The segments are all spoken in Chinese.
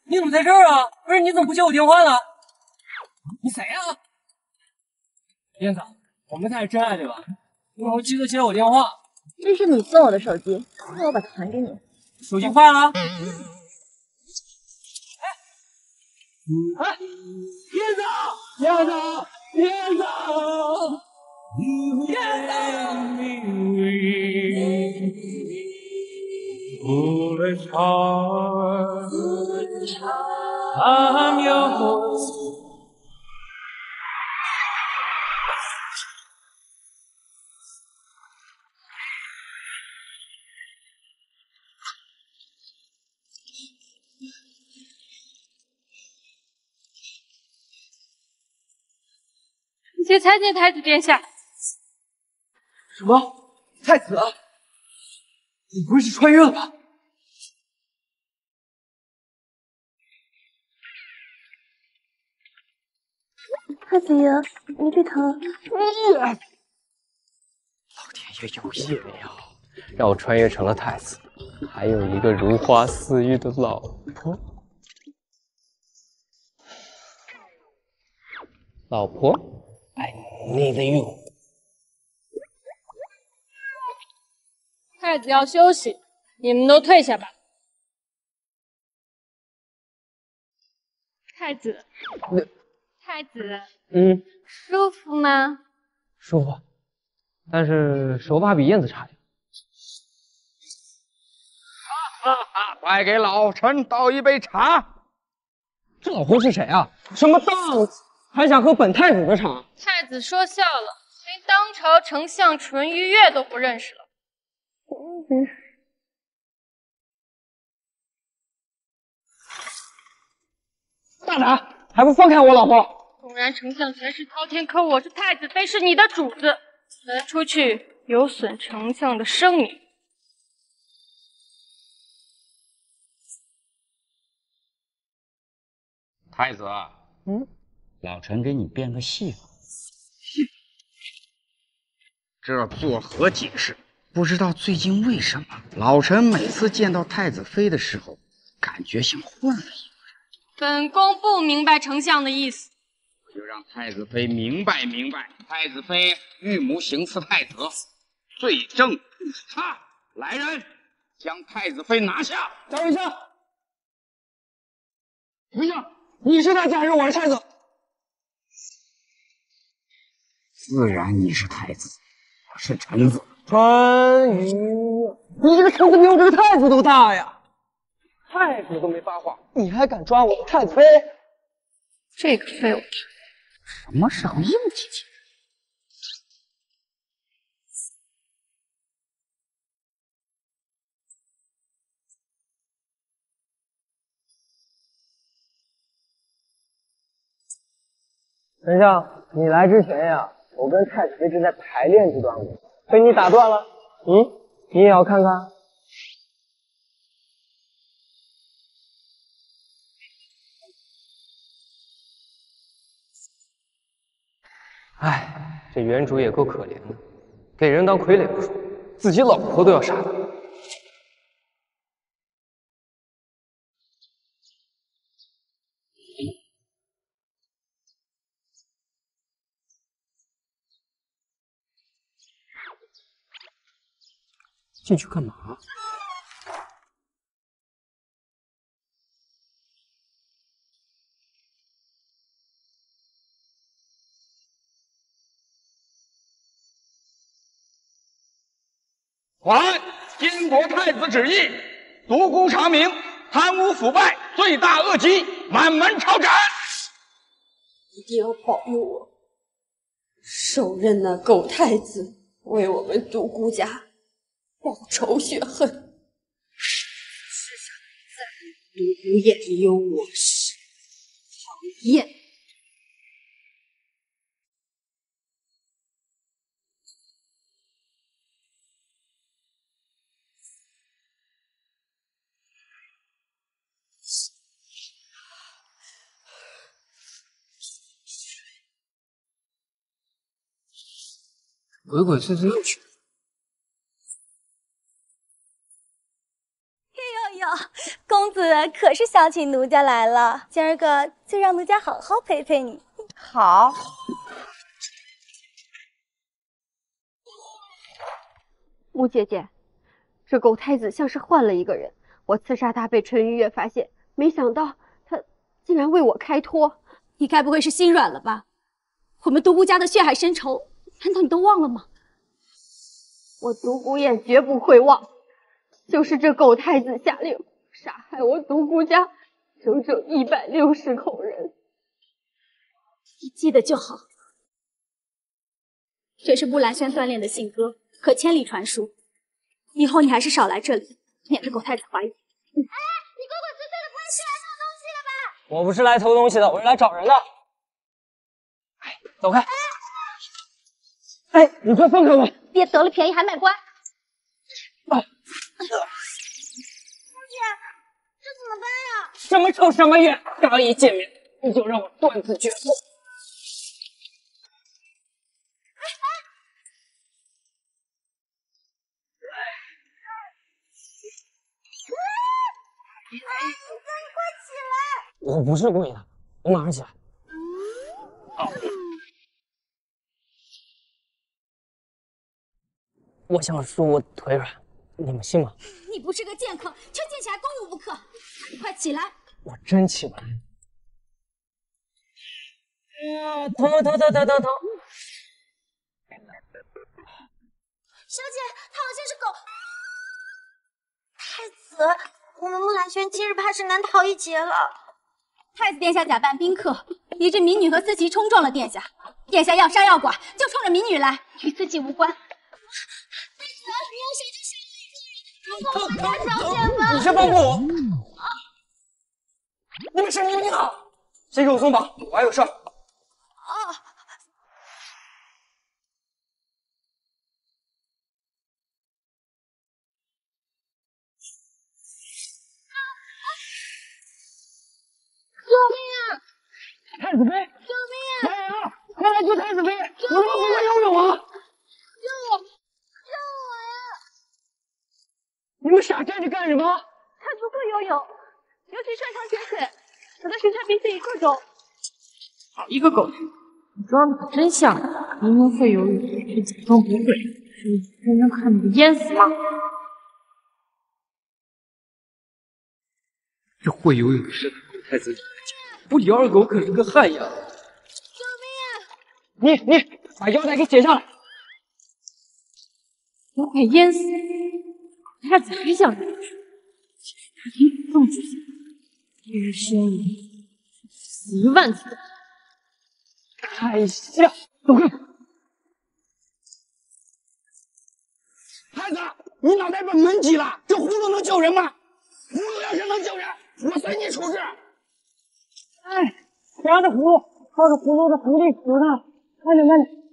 你怎么在这儿啊？不是，你怎么不接我电话呢？你谁呀？燕子，我们才是真爱对吧？以后记得接我电话。 这是你送我的手机，那我把它还给你。 手机坏了。哎，燕子，燕子，燕子，Foolish heart, I'm yours. 臣妾参见太子殿下。 什么？太子？你不会是穿越了吧？ 太子爷，你这疼。 老天爷有眼呀，让我穿越成了太子，还有一个如花似玉的老婆。老婆 ，I need you。 太子要休息，你们都退下吧。太子，太子，舒服吗？ 舒服，但是手法比燕子差点。 快给老臣倒一杯茶。 这老婆是谁啊？什么档次？还想喝本太子的茶？ 太子说笑了，连当朝丞相淳于越都不认识了。 大胆，还不放开我老婆！ 纵然丞相权势滔天，可我是太子妃，是你的主子，此人出去有损丞相的声名。 太子，老臣给你变个戏法。这作何解释？不知道最近为什么，老臣每次见到太子妃的时候，感觉像换了一个人。 本宫不明白丞相的意思， 就让太子妃明白明白。太子妃御母行刺太子，罪证就是他。来人，将太子妃拿下！ 张医生，医生，你是太子还是我是太子？ 自然你是太子，我是臣子。 淳于越，你这个臣子比我这个太子都大呀！太子都没发话，你还敢抓我的太子妃？ 这个废物！ 什么时候硬气起来？ 丞相，你来之前呀，我跟太子妃正在排练这段舞，被你打断了。你也要看看？哎，这原主也够可怜的，给人当傀儡不说，自己老婆都要杀他。进去干嘛？ 还监国太子旨意，独孤长明贪污腐败，罪大恶极，满门抄斩。 一定要保佑我，手刃那狗太子，为我们独孤家报仇雪恨。世上再独孤眼有我时，讨厌。 鬼鬼祟祟又去了。 公子可是想起奴家来了，今儿个就让奴家好好陪陪你。 好。 穆姐姐，这狗太子像是换了一个人。我刺杀他被陈玉月发现，没想到他竟然为我开脱。 你该不会是心软了吧？我们独孤家的血海深仇，难道你都忘了吗？ 我独孤雁绝不会忘，就是这狗太子下令杀害我独孤家整整160口人。 你记得就好。这是木兰轩锻炼的信鸽，可千里传书。以后你还是少来这里，免得狗太子怀疑。 哎，你鬼鬼祟祟的，不会是来偷东西了吧？ 我不是来偷东西的，我是来找人的。哎，走开！哎，你快放开我！ 别得了便宜还卖乖！ 啊！ 姑姐，这怎么办呀？ 什么仇什么怨？刚一见面你就让我断子绝孙！ 你快起来！ 我不是故意的，我马上起来。我想说我腿软，你们信吗？ 你不是个剑客，却剑起来攻我不可。你快起来！ 我真起不来。疼！ 小姐，她好像是狗。太子，我们木兰轩今日怕是难逃一劫了。 太子殿下假扮宾客，以致民女和司棋冲撞了殿下。殿下要杀要剐，就冲着民女来，与司棋无关。 太子，你要小心杀了一个人，如果我们家条件吧。 你先放过我！你们神明你好，先给我松绑，我还有事儿。 救命啊！ 太子妃！ 救命啊！ 来人啊！快来救太子妃！我说不会游泳啊！ 救我呀！ 你们傻站着干什么？ 他不会游泳，尤其擅长潜水，可能是他鼻子一个肿。 好一个狗，你装的可真像，明明会游泳，却假装不会，是认真看你不淹死吗？ 这会游泳的是狗太子，不理二狗可是个汉阳。 救命啊！你把腰带给解下来！ 都快淹死了，太子还想游泳，他挺这么举行，一日宣言，死10000次。 太像，走开！太子，你脑袋被门挤了，这葫芦能救人吗？葫芦要是能救人，我随你处置。哎，夹着葫芦，靠着葫芦的狐狸死呢！慢点，慢点。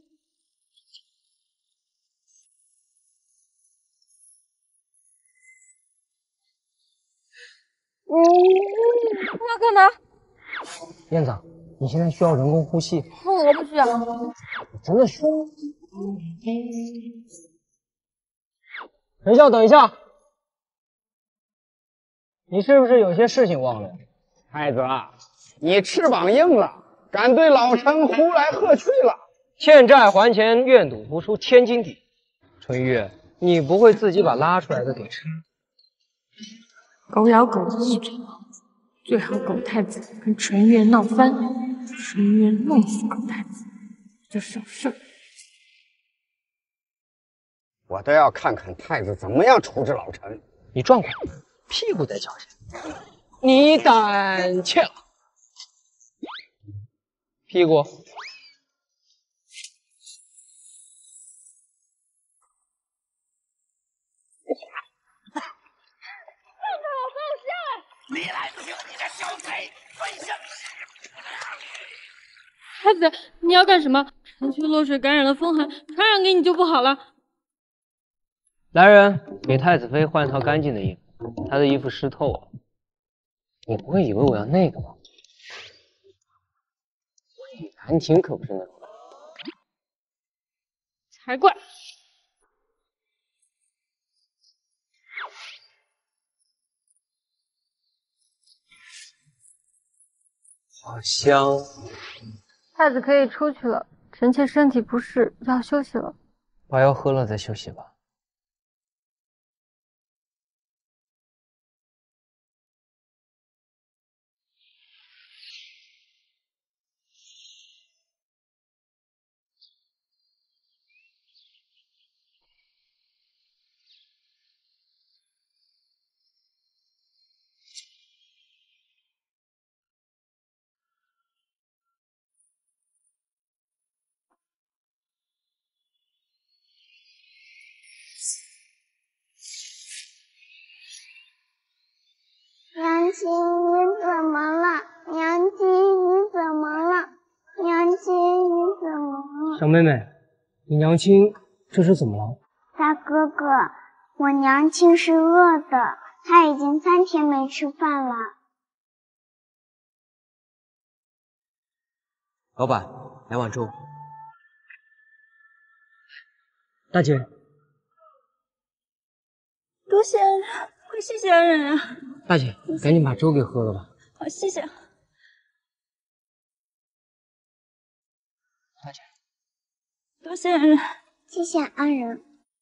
你要干嘛？ 燕子，你现在需要人工呼吸。 我不需要。 你真的需要？等一下，等一下，你是不是有些事情忘了？ 太子，你翅膀硬了，敢对老臣呼来喝去了。 欠债还钱，愿赌服输千金底。春月，你不会自己把拉出来的给吃？ 狗咬狗的一嘴毛，最好狗太子跟纯月闹翻，纯月弄死狗太子，这省事儿。 我倒要看看太子怎么样处置老臣。 你转过来，屁股在脚下。你胆怯了。屁股。 你来听你的小贼分享。 太子，你要干什么？城区落水感染了风寒，传染给你就不好了。 来人，给太子妃换一套干净的衣服，她的衣服湿透了。你不会以为我要那个吧？我李兰亭可不是那种人。 才怪！ 好香。 太子可以出去了，臣妾身体不适，要休息了。 把药喝了再休息吧。 娘亲，你怎么了？娘亲，你怎么了？娘亲，你怎么了？ 小妹妹，你娘亲这是怎么了？ 大哥哥，我娘亲是饿的，她已经3天没吃饭了。 老板，来碗粥。 大姐， 多谢恩人，快谢谢恩人啊！ 大姐，赶紧把粥给喝了吧。 好，谢谢。 大姐， 多谢恩人， 谢谢恩人。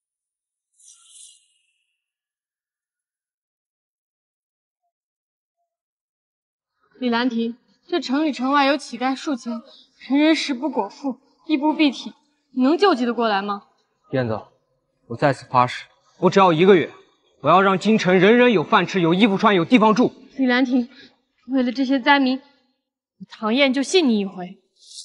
李兰亭，这城里城外有乞丐数千，人人食不果腹，衣不蔽体，你能救济得过来吗？ 燕子，我在此发誓，我只要1个月，我要让京城人人有饭吃，有衣服穿，有地方住。 李兰亭，为了这些灾民，唐燕就信你一回。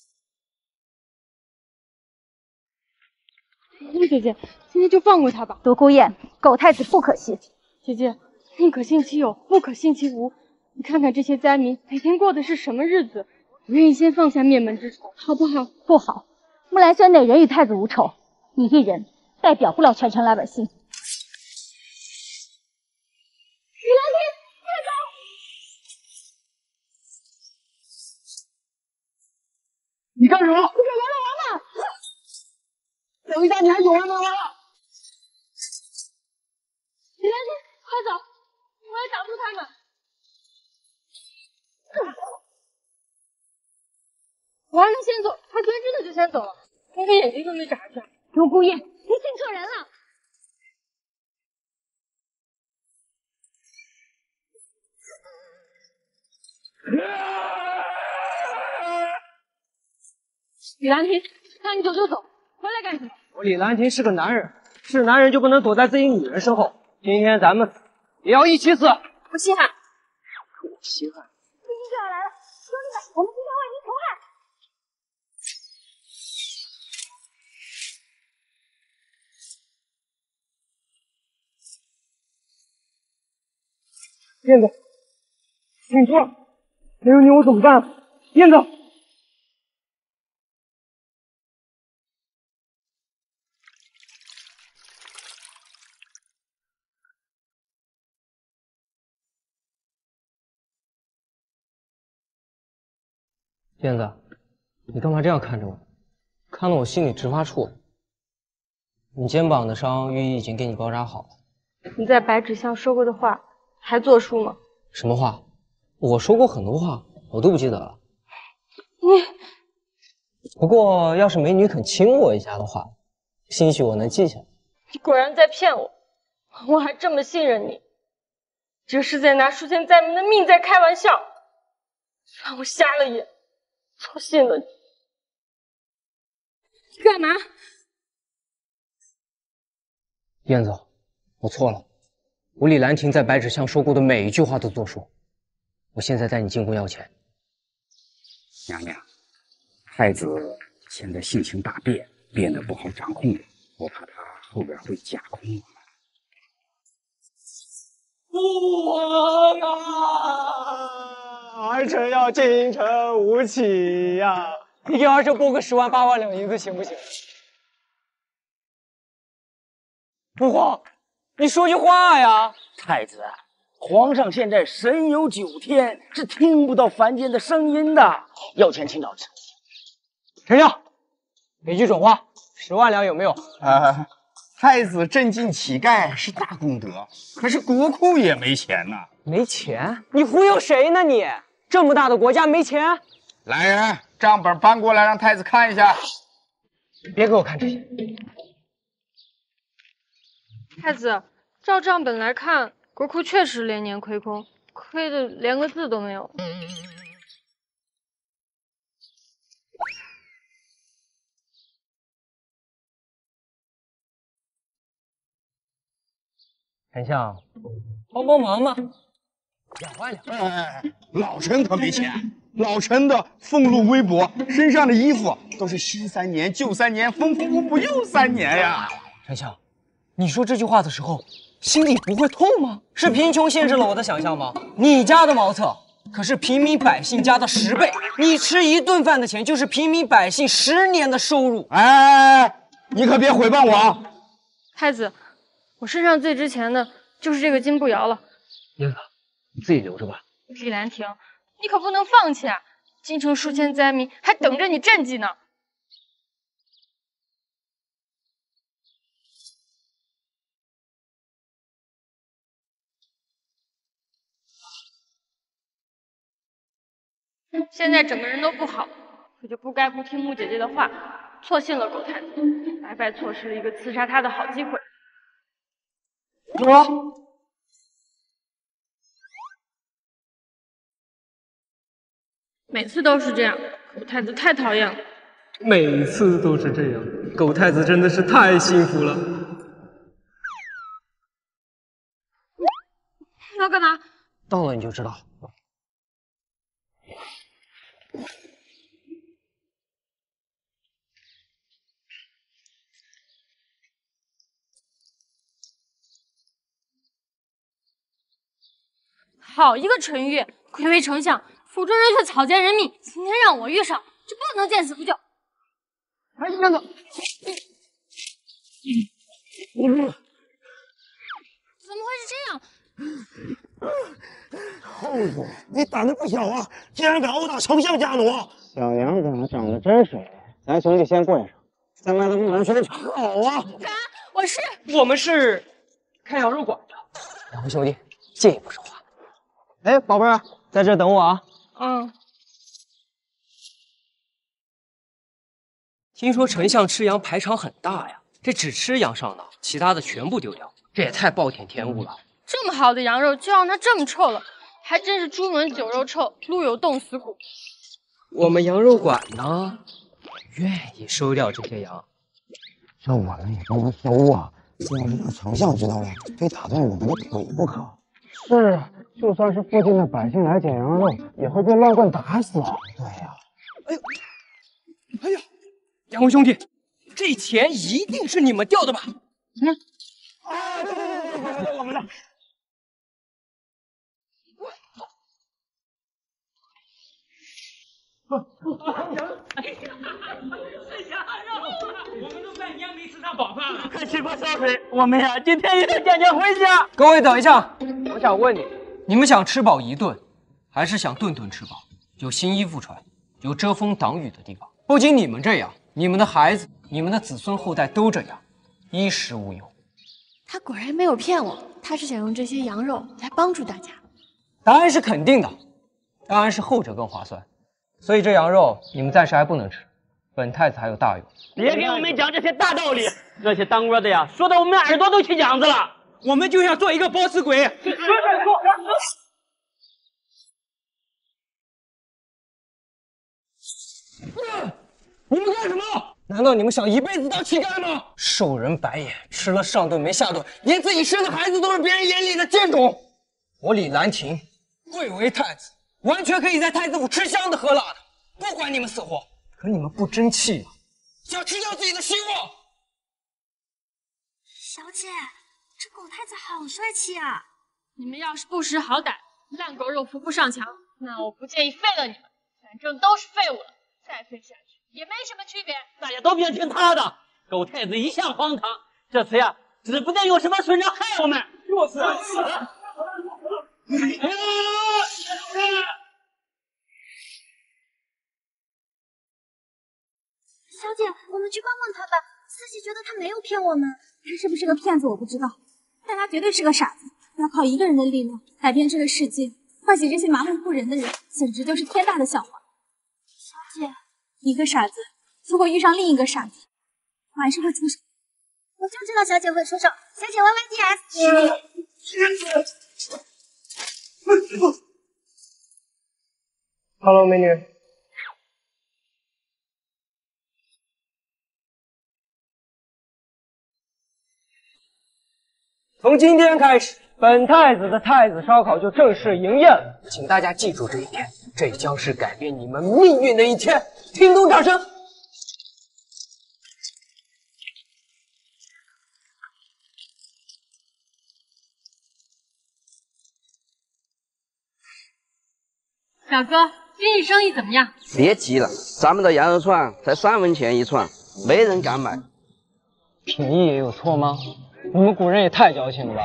姐姐，今天就放过他吧。 独孤雁，狗太子不可信。 姐姐，宁可信其有，不可信其无。你看看这些灾民每天过的是什么日子，我愿意先放下灭门之仇，好不好？ 不好，木兰轩哪人与太子无仇？你一人代表不了全城老百姓。 李兰亭，快走！ 你干什么？ 你给阎罗王嘛！ 等一下，你还有完没完了？ 李兰亭，快走，我要挡住他们。我还能先走，他居然真的就先走了，连个眼睛都没眨一下。 独孤雁，你信错人了。 李兰亭，让你走就走，回来干什么？ 我李兰亭是个男人，是男人就不能躲在自己女人身后。今天咱们死也要一起死。 不稀罕。 我稀罕。 敌军就要来了，兄弟们，我们今天为您除害。 燕子，你说，没有你我怎么办？燕子， 燕子，你干嘛这样看着我？看得我心里直发怵。你肩膀的伤，御医已经给你包扎好了。 你在白纸巷说过的话还作数吗？ 什么话？我说过很多话，我都不记得了。不过要是美女肯亲我一下的话，兴许我能记下来。 你果然在骗我，我还这么信任你，这是在拿数千灾民的命在开玩笑，让我瞎了眼，错信了你。你干嘛？ 燕子，我错了，我李兰亭在白纸巷说过的每一句话都作数。我现在带你进宫要钱。 娘娘，太子现在性情大变，变得不好掌控了，我怕他后边会架空我们。 父皇啊！儿臣要京城吴起呀！你给儿臣拨个10万8万两银子行不行？父皇，你说句话呀！ 太子，皇上现在神游9天，是听不到凡间的声音的。要钱请找臣。 丞相，给句准话，10万两有没有？ 太子镇禁乞丐是大功德，可是国库也没钱呐。 没钱？你忽悠谁呢你？ 这么大的国家没钱？ 来人，账本搬过来，让太子看一下。 别给我看这些。 太子，照账本来看，国库确实连年亏空，亏的连个字都没有。 丞相，帮帮忙嘛！2万。 老臣可没钱，老臣的俸禄微薄，身上的衣服都是虚3年、旧3年、缝缝补补又3年呀。 丞相，你说这句话的时候，心里不会痛吗？是贫穷限制了我的想象吗？你家的茅厕可是平民百姓家的10倍，你吃1顿饭的钱就是平民百姓10年的收入。 哎，你可别诽谤我啊！ 太子，我身上最值钱的就是这个金步摇了。 英子，你自己留着吧。 李兰亭，你可不能放弃啊！京城数千灾民还等着你赈济呢。现在整个人都不好，可就不该不听穆姐姐的话，错信了狗太子，白白错失了一个刺杀他的好机会。每次都是这样，狗太子太讨厌了。 每次都是这样，狗太子真的是太幸福了。 你要干嘛？ 到了你就知道。 好一个陈玉，贵为丞相，府中人却草菅人命。今天让我遇上，就不能见死不救。 哎，燕子， 怎么会是这样？ 猴子，你胆子不小啊！竟然敢殴打丞相家奴！ 小杨子长得真水，咱兄弟先跪上，咱们的木兰兄弟好啊！ 我们是开羊肉馆的。两位兄弟，进一步说话。哎，宝贝儿，在这等我啊。 嗯。 听说丞相吃羊排场很大呀，这只吃羊上脑，其他的全部丢掉，这也太暴殄天物了。 这么好的羊肉就让它这么臭了，还真是朱门酒肉臭，路有冻死骨。 我们羊肉馆呢，愿意收掉这些羊。 这我们也不能收啊，要是让丞相知道了，非打断我们的腿不可。是啊，就算是附近的百姓来捡羊肉，也会被乱棍打死啊。对呀。 哎呀，两位兄弟，这钱一定是你们掉的吧？ 对，我们的。 我们都半年没吃上饱饭了，快吃过烧水，我们呀今天也得赶紧回家。 各位等一下，我想问你们想吃饱一顿，还是想顿顿吃饱？有新衣服穿，有遮风挡雨的地方。不仅你们这样，你们的孩子、你们的子孙后代都这样，衣食无忧。 他果然没有骗我，他是想用这些羊肉来帮助大家。 答案是肯定的，当然是后者更划算。所以这羊肉你们暂时还不能吃，本太子还有大用。 别给我们讲这些大道理，这些当官的呀，说的我们耳朵都起痒子了。 我们就想做一个包死鬼。你们干什么？难道你们想一辈子当乞丐吗？受人白眼，吃了上顿没下顿，连自己生的孩子都是别人眼里的贱种。我李兰亭贵为太子，完全可以在太子府吃香的喝辣的，不管你们死活。可你们不争气啊，想吃掉自己的希望。 小姐，这狗太子好帅气啊！ 你们要是不识好歹，烂狗肉扶不上墙，那我不介意废了你们，反正都是废物了，再废下去也没什么区别。 大家都别听他的，狗太子一向荒唐，这次呀，指不定有什么损人害我们。就是。 小姐，我们去帮帮他吧。四喜觉得他没有骗我们，他是不是个骗子我不知道，但他绝对是个傻子。要靠一个人的力量改变这个世界， 唤醒这些麻木不仁的人，简直就是天大的笑话。小姐，一个傻子如果遇上另一个傻子，我还是会出手。 我就知道小姐会出手，小姐 YYDS。 Hello， 美女。从今天开始，本太子的太子烧烤就正式营业了，请大家记住这一天，这将是改变你们命运的一天。听懂掌声！ 小哥，今日生意怎么样？ 别急了，咱们的羊肉串才3文钱一串，没人敢买。 便宜也有错吗？你们古人也太矫情了吧！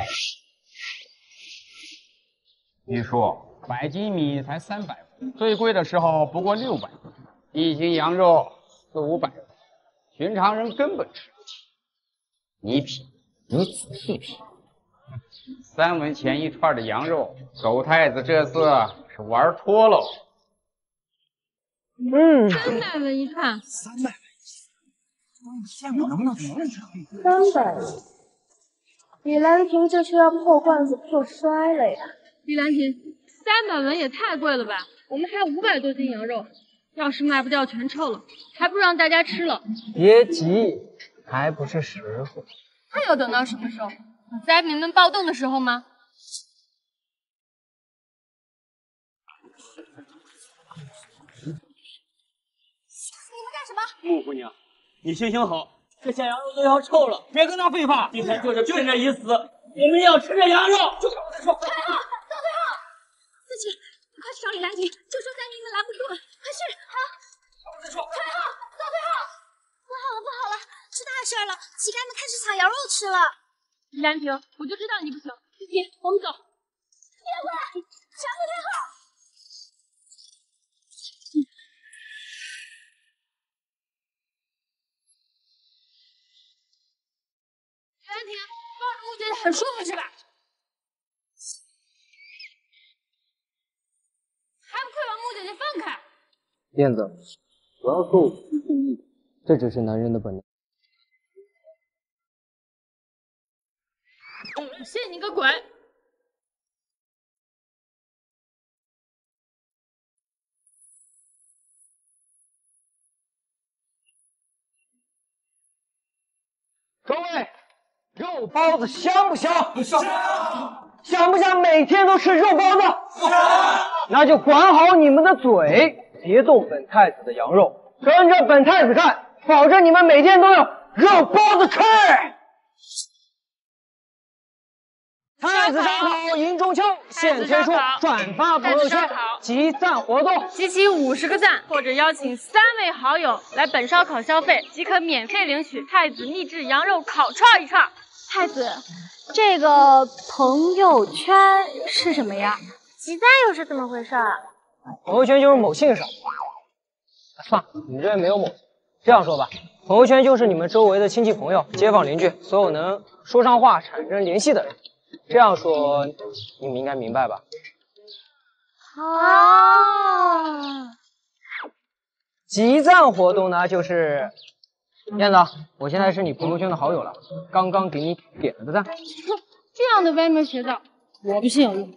据说100斤米才300文，最贵的时候不过600文，1斤羊肉400-500文，寻常人根本吃不起。你品，你仔细品，3文钱一串的羊肉，狗太子这次是玩脱喽。 300文一串 ，300文一见过能不能同着 ？300文，李兰亭这是要破罐子破摔了呀！ 李兰亭，300文也太贵了吧？我们还有500多斤羊肉，要是卖不掉全臭了，还不如让大家吃了。 别急，还不是时候。 还要等到什么时候？等灾民们暴动的时候吗？ 穆姑娘，你行行好，这下羊肉都要臭了，别跟他废话。今天就是卷着一死，我们要吃这羊肉。就看我再说。 太后，到最后，四姐，快去找李兰亭，就说灾民们拦不住了，快去！好， 再说。 太后，到最后， 不好了，出大事了，乞丐们开始抢羊肉吃了。 李兰亭，我就知道你不行，四姐，我们走。 别过来，强迫太后。 李兰亭，抱着穆姐姐很舒服是吧？还不快把穆姐姐放开！ 燕子，不要说我不注意，这只是男人的本能。 我信你个鬼！ 各位，肉包子香不香？香。想不想每天都吃肉包子？香。那就管好你们的嘴，别动本太子的羊肉，跟着本太子干，保证你们每天都有肉包子吃。太子烧烤迎中秋，现推出转发朋友圈集赞活动， 集齐50个赞，或者邀请3位好友来本烧烤消费，即可免费领取太子秘制羊肉烤串一串。 太子，这个朋友圈是什么呀？ 集赞又是怎么回事？ 朋友圈就是某信上。算了，你们这边没有某信。这样说吧，朋友圈就是你们周围的亲戚朋友、街坊邻居，所有能说上话、产生联系的人。这样说，你们应该明白吧？ 哦， 集赞活动呢，就是燕子，我现在是你朋友圈的好友了，刚刚给你点了个赞。 这样的歪门邪道，我不信有用。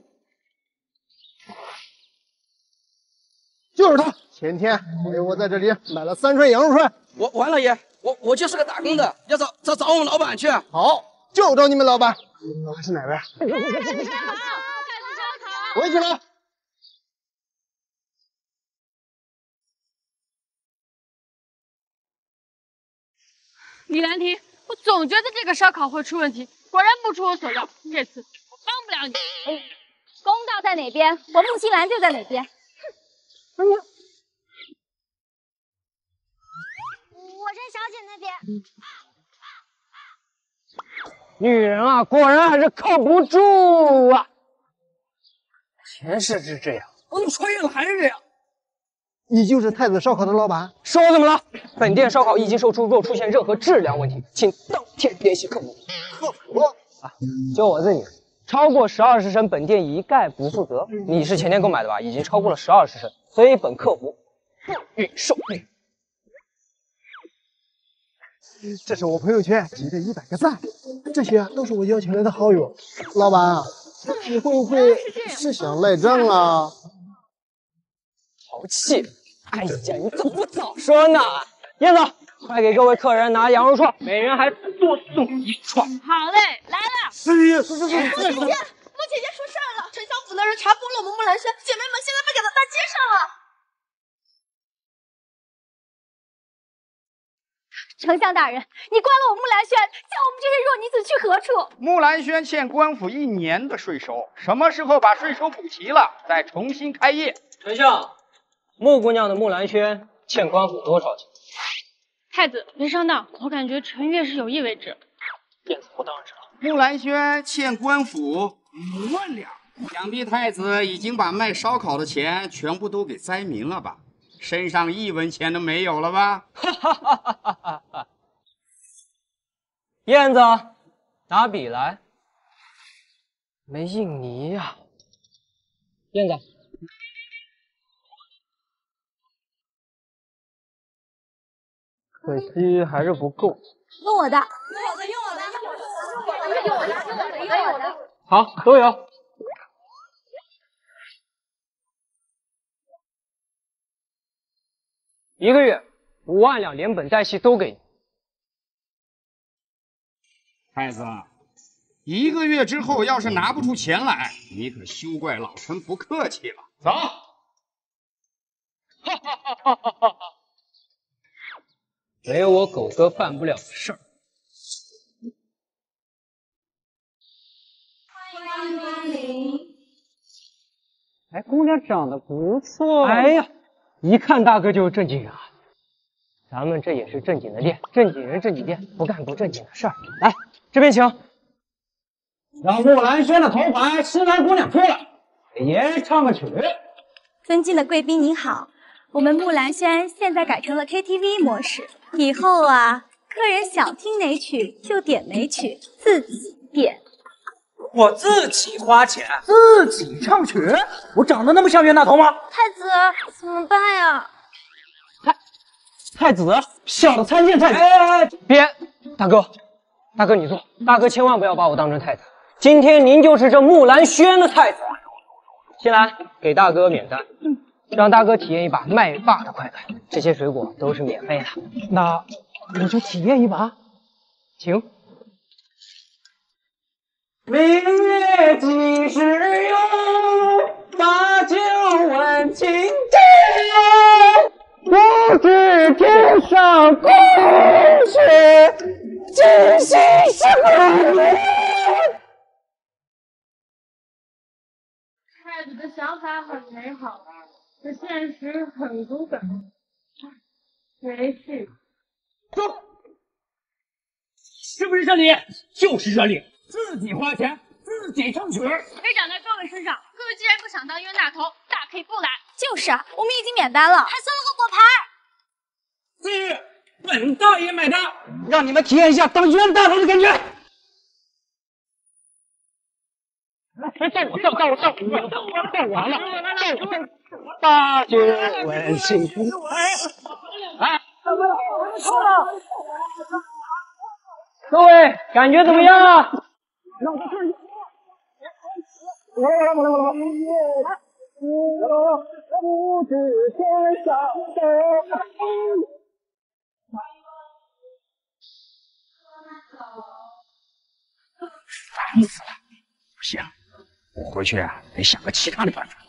就是他，前天陪我在这里买了3串羊肉串。 我完了爷，我就是个打工的，要找我们老板去。 好，就找你们老板。老板是哪位？ 太子烧烤， 我一起来。 李兰亭，我总觉得这个烧烤会出问题，果然不出我所料，这次我帮不了你。 公道在哪边，我穆青兰就在哪边。 我在小姐那边。 女人啊，果然还是靠不住啊！前世是这样，我怎么穿越了还是这样？ 你就是太子烧烤的老板？ 是我怎么了？本店烧烤一经售出，若出现任何质量问题，请当天联系客服。 客服啊，就我自己， 超过12时辰，本店一概不负责。你是前天购买的吧？已经超过了12时辰，所以本客服不予受理。 这是我朋友圈集的100个赞，这些都是我邀请来的好友。老板，你会不会是想赖账啊？ 淘气！哎呀，你怎么不早说呢？燕子，快给各位客人拿羊肉串，每人还多送1串。 好嘞，来了。 是。 穆姐姐出事儿了，丞相府的人查封了我们木兰轩，姐妹们现在被赶到大街上了。 丞相大人，你关了我木兰轩，叫我们这些弱女子去何处？ 木兰轩欠官府1年的税收，什么时候把税收补齐了，再重新开业？ 丞相，穆姑娘的木兰轩欠官府多少钱？ 太子，别上当，我感觉陈月是有意为之。 燕子，我当然知道。 木兰轩欠官府5万两，想必太子已经把卖烧烤的钱全部都给灾民了吧？身上1文钱都没有了吧？ 哈哈哈哈哈哈！燕子，拿笔来。没印泥呀。燕子，可惜还是不够。 用我的， 好，都有。1个月5万两，连本带息都给你。 太子，1个月之后要是拿不出钱来，你可休怪老臣不客气了。走。 哈哈哈哈哈哈！没有我狗哥办不了的事儿。 欢迎光临。 哎，姑娘长得不错。哎呀，一看大哥就是正经人啊。咱们这也是正经的店，正经人正经店，不干不正经的事儿。来，这边请。 让木兰轩的头牌新来姑娘出来，给爷唱个曲。 尊敬的贵宾您好，我们木兰轩现在改成了 KTV 模式，以后啊，客人想听哪曲就点哪曲，自己点。 我自己花钱，自己唱曲，我长得那么像冤大头吗？ 太子怎么办呀？ 太子，小的参见太子。哎，别，大哥你坐，大哥千万不要把我当成太子。今天您就是这木兰轩的太子。新来，给大哥免单，让大哥体验一把麦霸的快感。这些水果都是免费的。那我就体验一把，请。明月几时有？把酒问青天。不知天上宫阙，今夕是何年？ 太子的想法很美好，可现实很骨感。没事。 说，是不是这里？就是这里，自己花钱，自己唱曲。 没长在各位身上，各位既然不想当冤大头，大可以不来。 就是啊，我们已经免单了，还送了个果盘。 是，本大爷买单，让你们体验一下当冤大头的感觉。到我了，把酒问青天。来， 各位感觉怎么样啊？不知天上的烦死了！不行，我回去啊得想个其他的办法。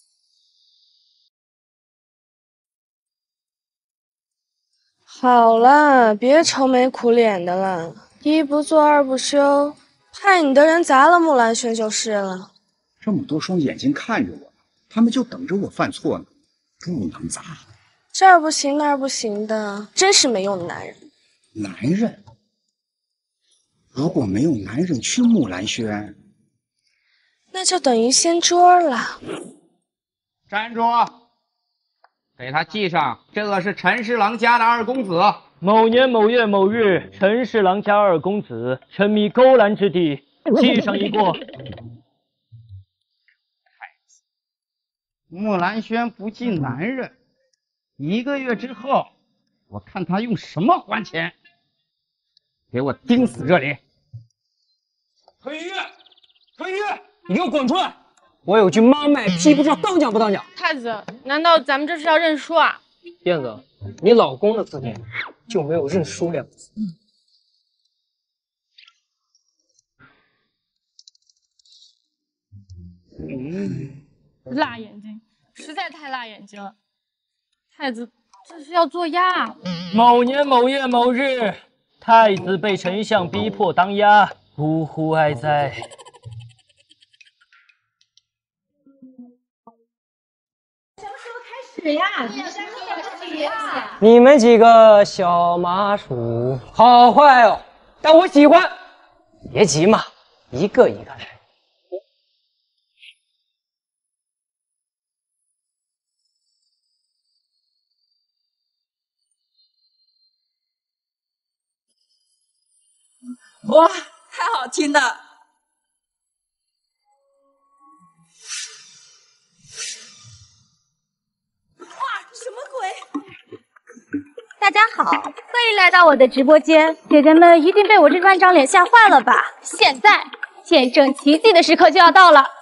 好了，别愁眉苦脸的了，一不做二不休，派你的人砸了木兰轩就是了。 这么多双眼睛看着我，他们就等着我犯错呢，不能砸。 这儿不行那儿不行的，真是没用的男人。 男人？如果没有男人去木兰轩， 那就等于掀桌了。 站住！给他记上，这是陈侍郎家的二公子。 某年某月某日，陈侍郎家二公子沉迷勾栏之地， 记上一过。 木兰轩不敬男人，1个月之后，我看他用什么还钱。给我钉死这里！ 陈玉，陈玉，你给我滚出来！我有句妈卖批，不知道当讲不当讲。 太子，难道咱们这是要认输啊？ 燕子，你老公的字典就没有认输2个字。 辣眼睛，实在太辣眼睛了。太子，这是要做鸭。 某年某月某日，太子被丞相逼迫当鸭，呜呼哀哉。 是呀， 你们几个小麻薯，好坏哦，但我喜欢。别急嘛，一个一个来。 哇，太好听了！什么鬼？ 大家好，欢迎来到我的直播间。姐姐们一定被我这万张脸吓坏了吧？现在见证奇迹的时刻就要到了！当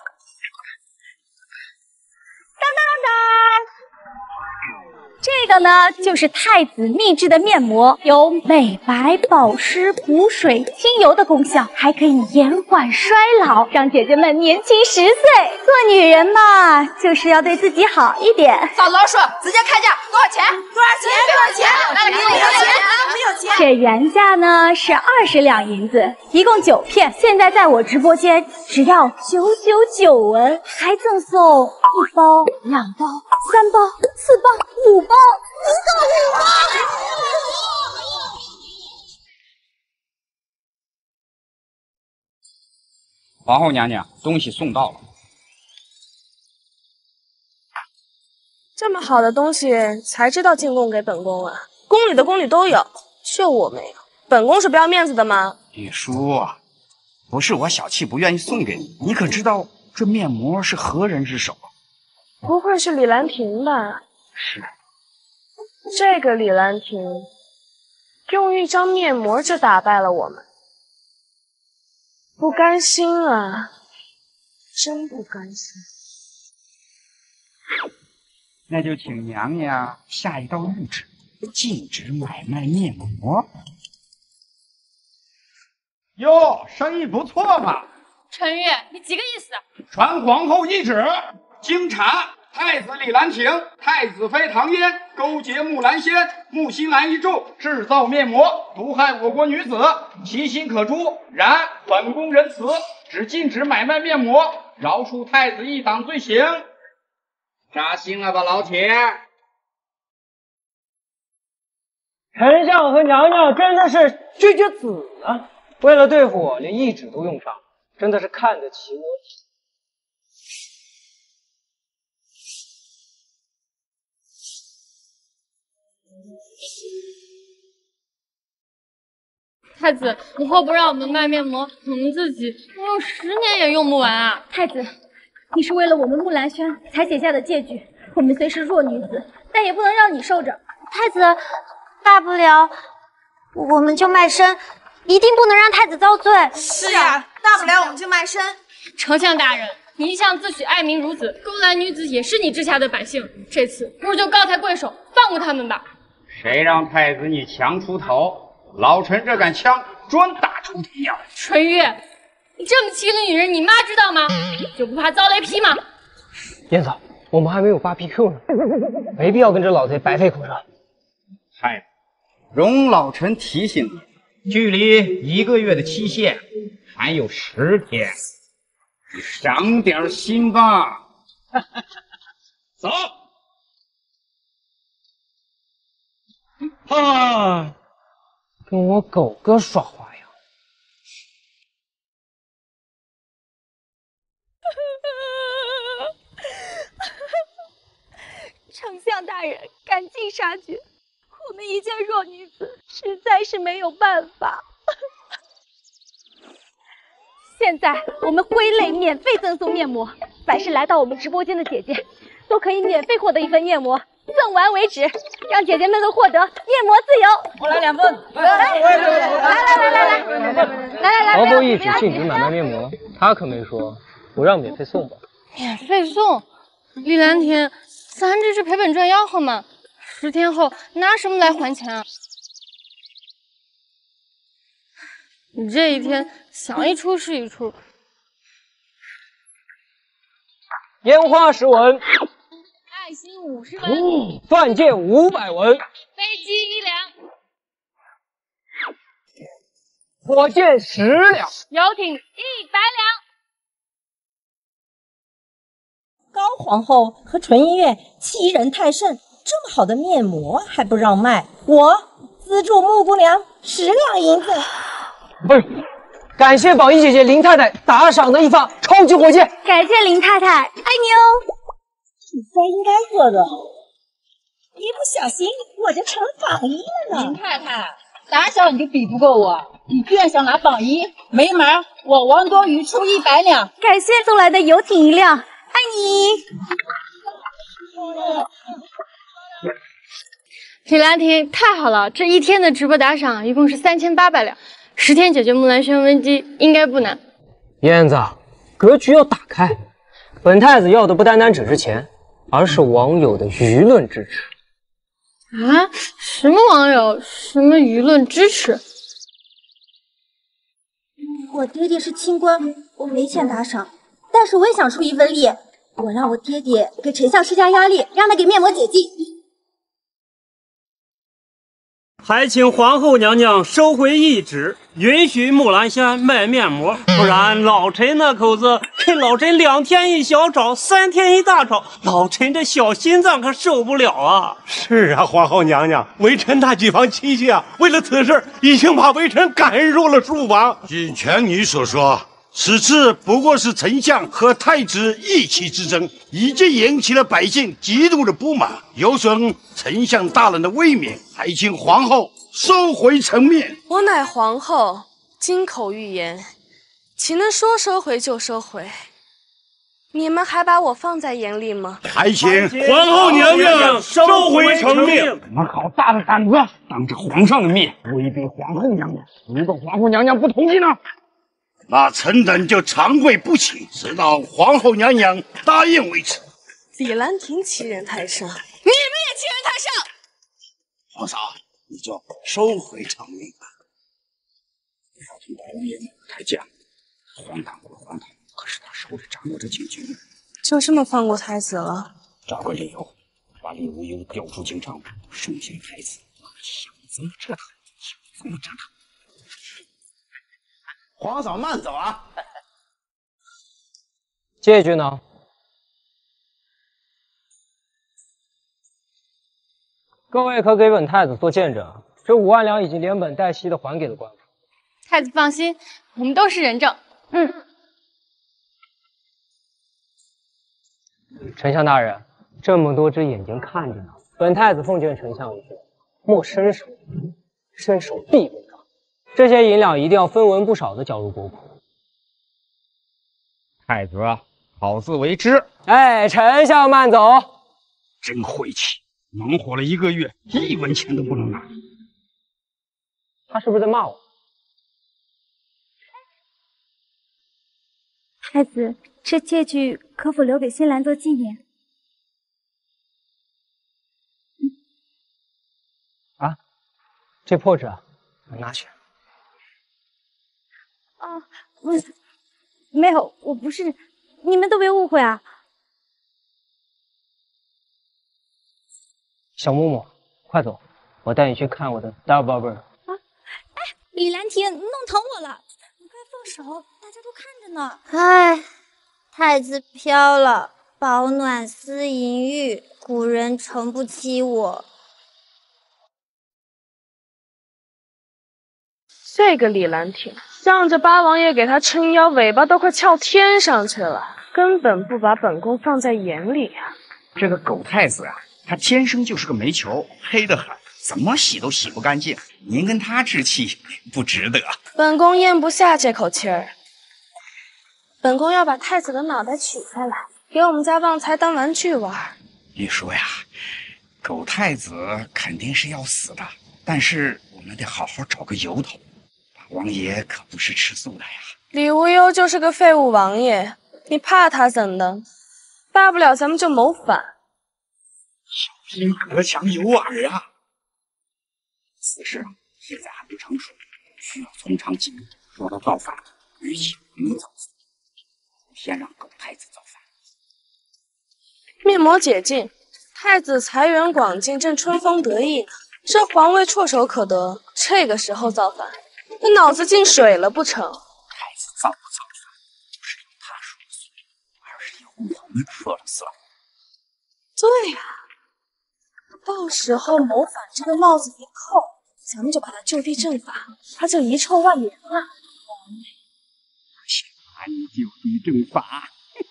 当当当！这个呢，就是太子秘制的面膜，有美白、保湿、补水、清油的功效，还可以延缓衰老，让姐姐们年轻10岁。做女人嘛，就是要对自己好一点。 小老鼠，直接开价，多少钱？多少钱？多少钱？来，给我没有钱。 这原价呢是20两银子，一共9片，现在在我直播间只要999文，还赠送1包、2包、3包、4包、5包，一个5包。 皇后娘娘，东西送到了。 这么好的东西才知道进贡给本宫啊！宫里的宫女都有，就我没有。本宫是不要面子的吗？ 雨叔，不是我小气不愿意送给你，你可知道这面膜是何人之手？ 不会是李兰亭吧？ 是。 这个李兰亭用一张面膜就打败了我们，不甘心啊！真不甘心。 那就请娘娘下一道谕旨，禁止买卖面膜。哟，生意不错嘛！ 陈玉，你几个意思？ 传皇后懿旨，经查，太子李兰亭、太子妃唐嫣勾结木兰仙、木心兰一众制造面膜，毒害我国女子，其心可诛。然本宫仁慈，只禁止买卖面膜，饶恕太子一党罪行。扎心了吧，老铁！ 丞相和娘娘真的是绝绝子啊！为了对付我，连懿旨都用上，真的是看得起我。 太子，以后不让我们卖面膜，我们自己用10年也用不完啊！ 太子，你是为了我们木兰轩才写下的戒矩，我们虽是弱女子，但也不能让你受着。 太子，大不了我们就卖身，一定不能让太子遭罪。 是呀，大不了我们就卖身。 丞相大人，你一向自诩爱民如子，勾栏女子也是你治下的百姓，这次不如就高抬贵手，放过他们吧。 谁让太子你强出头？老臣这杆枪专打出头鸟。 纯玉，你这么欺负女人，你妈知道吗？就不怕遭雷劈吗？ 燕子，我们还没有BBQ呢，没必要跟这老贼白费口舌。 太子，容老臣提醒你，距离1个月的期限还有10天，你长点心吧。走。 啊！跟我狗哥耍花样！ 丞相大人，赶尽杀绝！我们一介弱女子，实在是没有办法。 现在我们挥泪免费赠送面膜，凡是来到我们直播间的姐姐，都可以免费获得一份面膜，赠完为止，让姐姐们都获得面膜自由。 我来2份。 来， 曹伯一直禁止买卖面膜，他可没说不让免费送吧？ 免费送？李兰亭，咱这是赔本赚吆喝嘛，10天后拿什么来还钱啊？你这一天想一出是一出。 烟花10文， 爱心50文， 钻戒500文， 飞机1辆， 火箭10辆， 游艇100辆。 高皇后和纯音乐欺人太甚，这么好的面膜还不让卖，我资助木姑娘10两银子。 不是，感谢榜一姐姐林太太打赏的一发超级火箭。 感谢林太太，爱你哦。 你该应该做的，一不小心我就成榜一了呢。 林太太，打小你就比不过我，你居然想拿榜一，没门！我王多鱼出100两。 感谢送来的游艇1辆，爱你。 李兰亭，太好了，这一天的直播打赏一共是3800两，10天解决木兰轩危机应该不难。 燕子，格局要打开，本太子要的不单单只是钱，而是网友的舆论支持。 啊？什么网友？什么舆论支持？ 我爹爹是清官，我没钱打赏，但是我也想出一份力。我让我爹爹给丞相施加压力，让他给面膜解禁。 还请皇后娘娘收回懿旨，允许木兰仙卖面膜，不然老臣那口子给老臣2天一小炒，3天一大炒，老臣这小心脏可受不了啊！ 是啊，皇后娘娘，微臣那几房亲戚啊，为了此事已经把微臣赶入了书房。 据权女所说，此次不过是丞相和太子意气之争，已经引起了百姓极度的不满，有损丞相大人的威名，还请皇后收回成命。 我乃皇后，金口玉言，岂能说收回就收回？你们还把我放在眼里吗？ 还请皇后娘娘收回成命。 你们好大的胆子，当着皇上的面威逼皇后娘娘！如果皇后娘娘不同意呢？ 那臣等就长跪不起，直到皇后娘娘答应为止。 李兰亭欺人太甚，你们也欺人太甚！ 皇上，你就收回成命吧。少听大王爷太犟，荒唐归荒唐，可是他手里掌握着禁军， 就这么放过太子了？ 找个理由把李无忧调出京城，顺行太子。想怎么折腾怎么折腾。 皇嫂慢走啊！ 戒指呢？各位可给本太子做见证，这5万两已经连本带息的还给了官府。 太子放心，我们都是人证。 丞相大人，这么多只眼睛看着呢，本太子奉劝丞相一句：莫伸手，伸手必为状。这些银两一定要分文不少的缴入国库。 太子好自为之。 哎，丞相慢走。 真晦气，忙活了1个月，1文钱都不能拿。 他是不是在骂我？ 太子，这戒具可否留给新兰做纪念？ 啊，这破纸拿去。 哦，没有，我不是，你们都别误会啊。 小木木，快走，我带你去看我的大宝贝儿。 李兰亭，弄疼我了，你快放手，大家都看着呢。 唉，太子飘了，保暖思淫欲，古人诚不欺我。 这个李兰亭，向着八王爷给他撑腰，尾巴都快翘天上去了，根本不把本宫放在眼里啊！ 这个狗太子啊，他天生就是个煤球，黑得很，怎么洗都洗不干净。您跟他置气不值得。 本宫咽不下这口气儿。 本宫要把太子的脑袋取下来，给我们家旺财当玩具玩。 你说呀，狗太子肯定是要死的，但是我们得好好找个由头。王爷可不是吃素的呀。 李无忧就是个废物王爷，你怕他怎的？大不了咱们就谋反。 小心隔墙有耳啊！此事现在还不成熟，需要从长计议。说到造反，与其我们造反，先让狗太子造反。 面魔解禁，太子财源广进，正春风得意呢，这皇位唾手可得。这个时候造反，那脑子进水了不成？ 太子造不造反，不是由他说了算，而是由我们说了算。 对呀，到时候谋反这个帽子一扣，咱们就把他就地正法，他就遗臭万年了。 把你就地正法。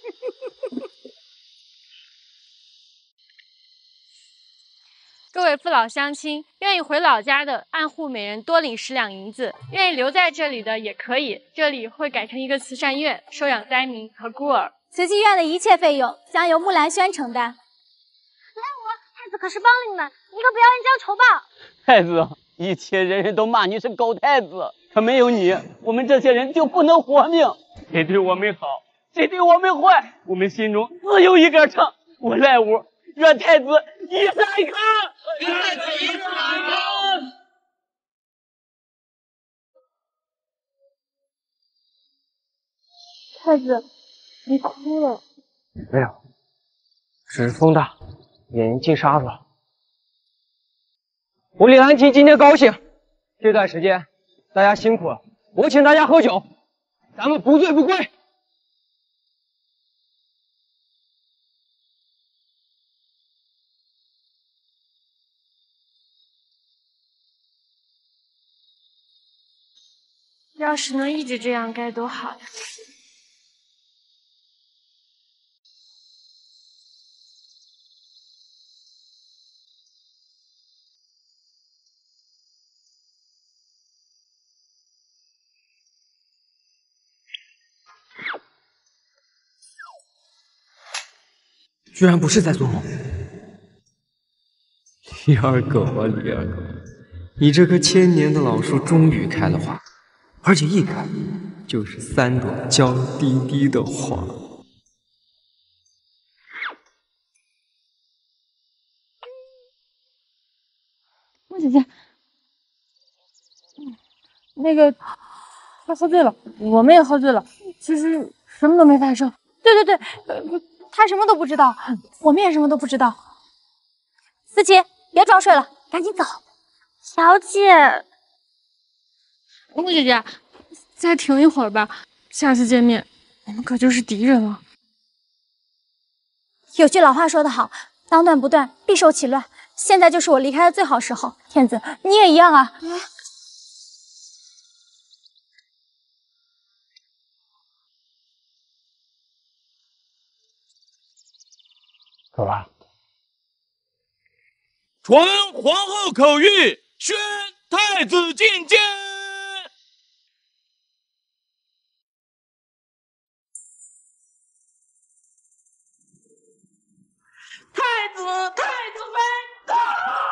各位父老乡亲，愿意回老家的，按户每人多领10两银子；愿意留在这里的也可以，这里会改成一个慈善院，收养灾民和孤儿。 慈济院的一切费用将由木兰轩承担。 太子可是帮了你们，你可不要恩将仇报。 太子，以前人人都骂你是狗太子，可没有你，我们这些人就不能活命。谁对我们好，谁对我们坏，我们心中只有一杆秤。我来屋，愿太子一山康，太子一山康。 太子，你哭了？ 没有，只是风大，眼睛进沙子了。我李兰亭今天高兴，这段时间大家辛苦了，我请大家喝酒，咱们不醉不归。 要是能一直这样该多好呀！ 居然不是在做梦。李二狗啊，李二狗，你这棵千年的老树终于开了花，而且一开就是3朵娇滴滴的花。 莫姐姐，那个他喝醉了，我们也喝醉了，其实什么都没发生。 对对对，他什么都不知道，我们也什么都不知道。思琪，别装睡了，赶紧走。 小姐， 莫姐姐，再停一会儿吧，下次见面我们可就是敌人了。 有句老话说得好，当断不断，必受其乱。现在就是我离开的最好时候。天子，你也一样啊。 走吧。 传皇后口谕，宣太子觐见。 太子妃到！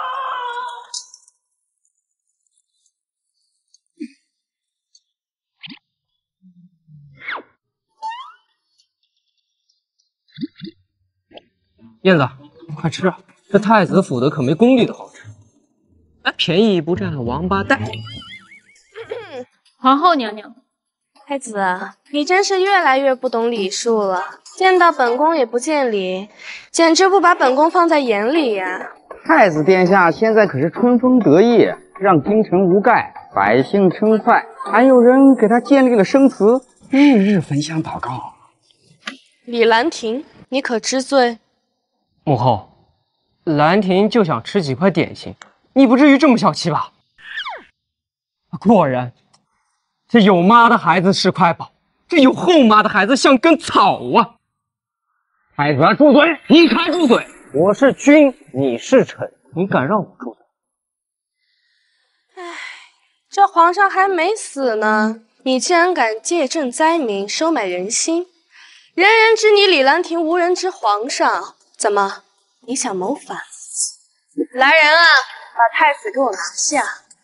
燕子，快吃啊！这太子府的可没宫里的好吃。哎，便宜不占王八蛋！ 皇后娘娘， 太子，你真是越来越不懂礼数了，见到本宫也不见礼，简直不把本宫放在眼里呀！ 太子殿下现在可是春风得意，让京城无盖，百姓称快，还有人给他建立了生祠，日日焚香祷告。 李兰亭，你可知罪？ 母后，兰亭就想吃几块点心，你不至于这么小气吧？果然，这有妈的孩子是块宝，这有后妈的孩子像根草啊！太子住嘴！你才住嘴！我是君，你是臣，你敢让我住嘴？ 唉，这皇上还没死呢， 你竟然敢借赈灾民，收买人心，人人知你李兰亭，无人知皇上。怎么，你想谋反？来人啊，把太子给我拿下！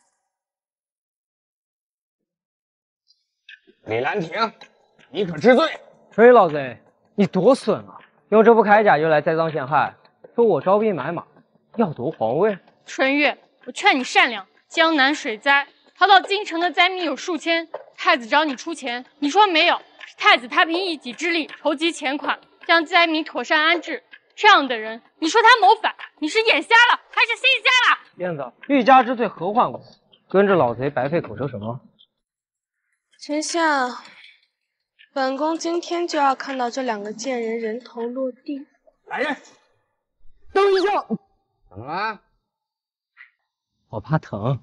李兰亭，你可知罪？ 锤老贼，你多损啊！用这副铠甲就来栽赃陷害，说我招兵买马，要夺皇位。 纯月，我劝你善良。江南水灾，逃到京城的灾民有数千，太子找你出钱，你说没有。太子他凭一己之力筹集钱款，将灾民妥善安置。这样的人，你说他谋反，你是眼瞎了还是心瞎了？ 燕子，欲加之罪何患无？跟着老贼白费口舌什么？ 丞相，本宫今天就要看到这两个贱人人头落地。 来人， 等一下！ 怎么了？ 我怕疼。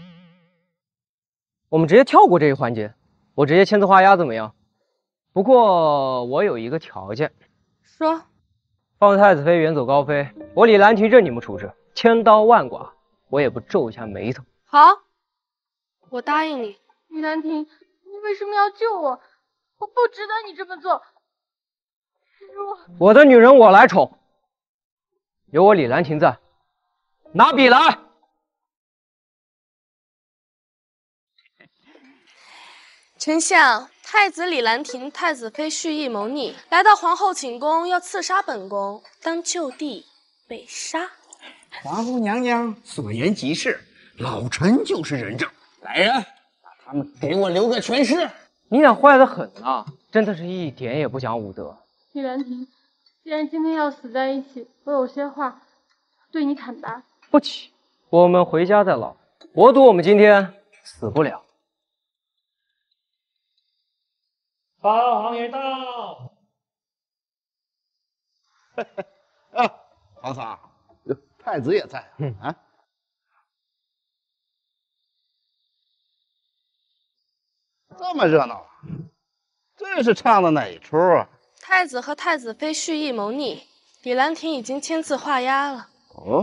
我们直接跳过这一环节，我直接签字画押怎么样？不过我有一个条件。 说。 放太子妃远走高飞，我李兰亭任你们处置，千刀万剐，我也不皱一下眉头。 好，我答应你。 李兰亭，你为什么要救我？我不值得你这么做。 我的女人我来宠，有我李兰亭在，拿笔来。 丞相，太子李兰亭、太子妃蓄意谋逆，来到皇后寝宫，要刺杀本宫，当就地被杀。 皇后娘娘所言极是，老臣就是人证。来人，把他们给我留个全尸！ 你俩坏得很啊，真的是一点也不讲武德。 李兰亭，既然今天要死在一起，我有些话对你坦白。 不起，我们回家再唠。我赌我们今天死不了。 八王爷到。 啊，皇嫂，太子也在啊。这么热闹，这是唱的哪一出啊？ 太子和太子妃蓄意谋逆，李兰亭已经签字画押了。 哦。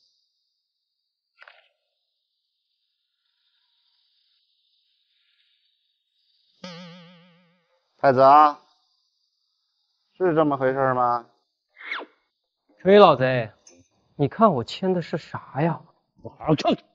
太子啊，是这么回事吗？ 锤老贼，你看我签的是啥呀？ 我好好看看。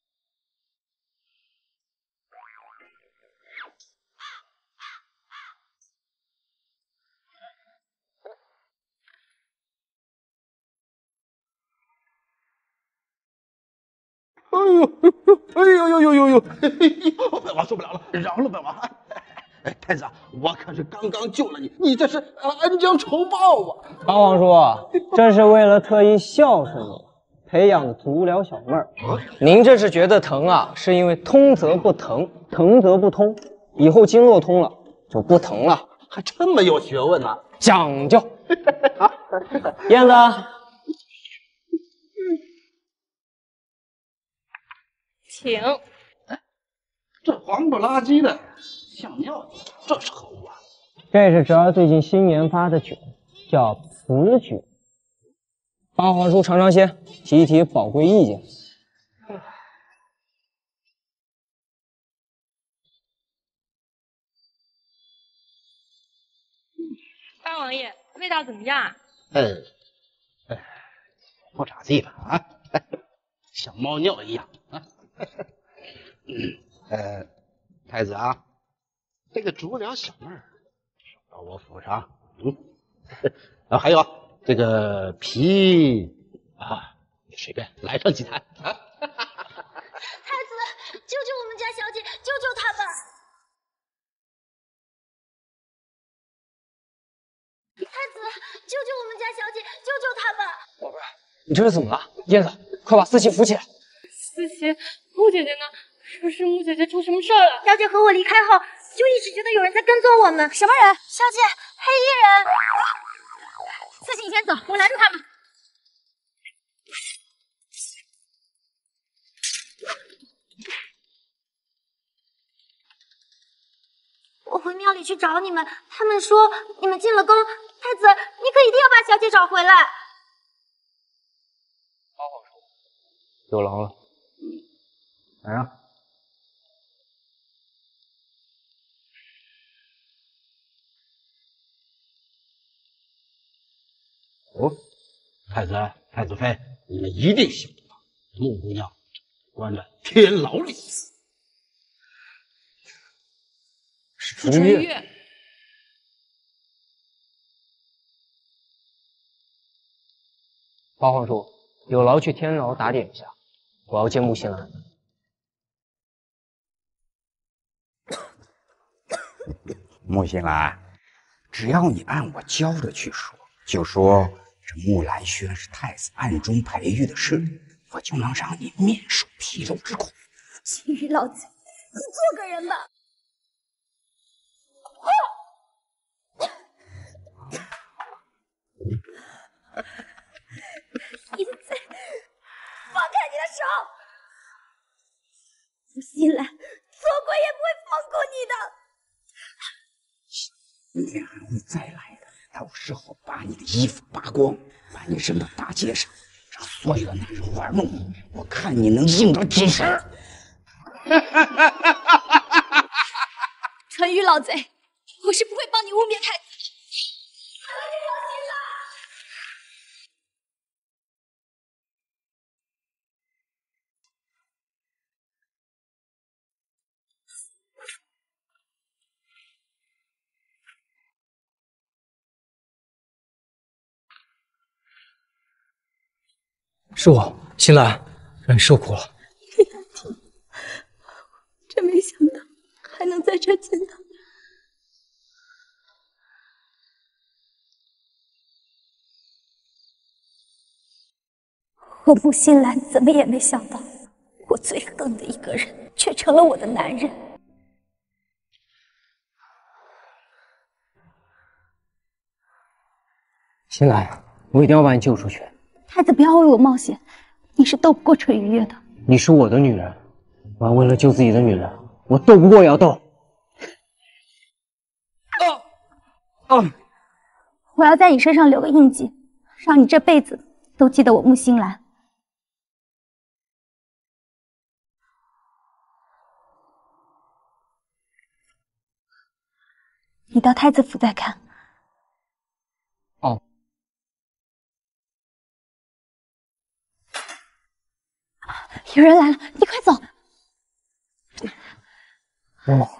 哎呦！本王受不了了，饶了本王！哎，太子，我可是刚刚救了你，你这是恩将仇报啊！ 八皇叔，这是为了特意孝顺你培养的足疗小妹儿。您这是觉得疼啊，是因为通则不疼，疼则不通。以后经络通了就不疼了， 还这么有学问呢， 讲究。燕子。 请。 这黄不拉几的，像尿，这是何物啊？ 这是侄儿最近新研发的酒，叫雌酒。八皇叔尝尝鲜，提提宝贵意见。 八王爷，味道怎么样啊？ 不咋地吧啊，像猫尿一样啊。太子啊，这个足疗小妹儿送到我府上，还有这个皮啊，你随便来上几坛啊。 太子，救救我们家小姐，救救她吧！太子，救救我们家小姐，救救她吧！ 宝贝，你这是怎么了？燕子，快把思琪扶起来。 思琪，穆姐姐呢？是不是穆姐姐出什么事了？ 小姐和我离开后，就一直觉得有人在跟踪我们。什么人？小姐，黑衣人。思琪，你先走，我拦住他们。我回庙里去找你们，他们说你们进了宫，太子，你可一定要把小姐找回来。 八皇叔，有劳了。来啊！ 哦，太子、太子妃，你们一定想不到，穆姑娘关在天牢里。 是纯月。八皇叔，有劳去天牢打点一下，我要见穆新兰。 穆新兰，只要你按我教的去说，就说这木兰轩是太子暗中培育的侍女，我就能让你免受皮肉之苦。 青羽老贼，你做个人吧！淫贼，放开你的手！穆新兰，做鬼也不会放过你的。 你还会再来的，到时候把你的衣服扒光，把你扔到大街上，让所有的男人玩弄你，我看你能硬到几时！ 纯羽老贼，我是不会帮你污蔑太子。 是我，新兰，让你受苦了。 真没想到还能在这儿见到你。我穆新兰怎么也没想到，我最恨的一个人却成了我的男人。 新兰，我一定要把你救出去。 太子不要为我冒险，你是斗不过纯愉悦的。 你是我的女人，我要为了救自己的女人，我斗不过也要斗。 我要在你身上留个印记，让你这辈子都记得我穆新兰。你到太子府再看。 哦。 有人来了，你快走！ 哦。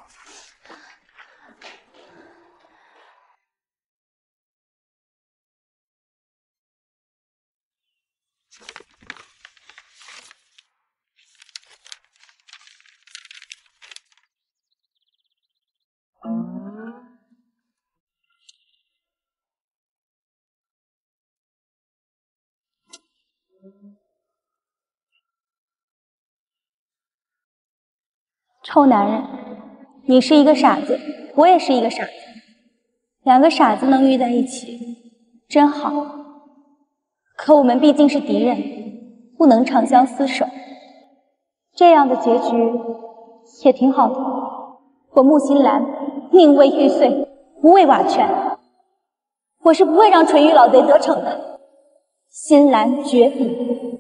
臭男人，你是一个傻子，我也是一个傻子，两个傻子能遇在一起，真好。可我们毕竟是敌人，不能长相厮守，这样的结局也挺好的。我穆新兰宁为玉碎，不为瓦全，我是不会让纯欲老贼得逞的。新兰绝笔。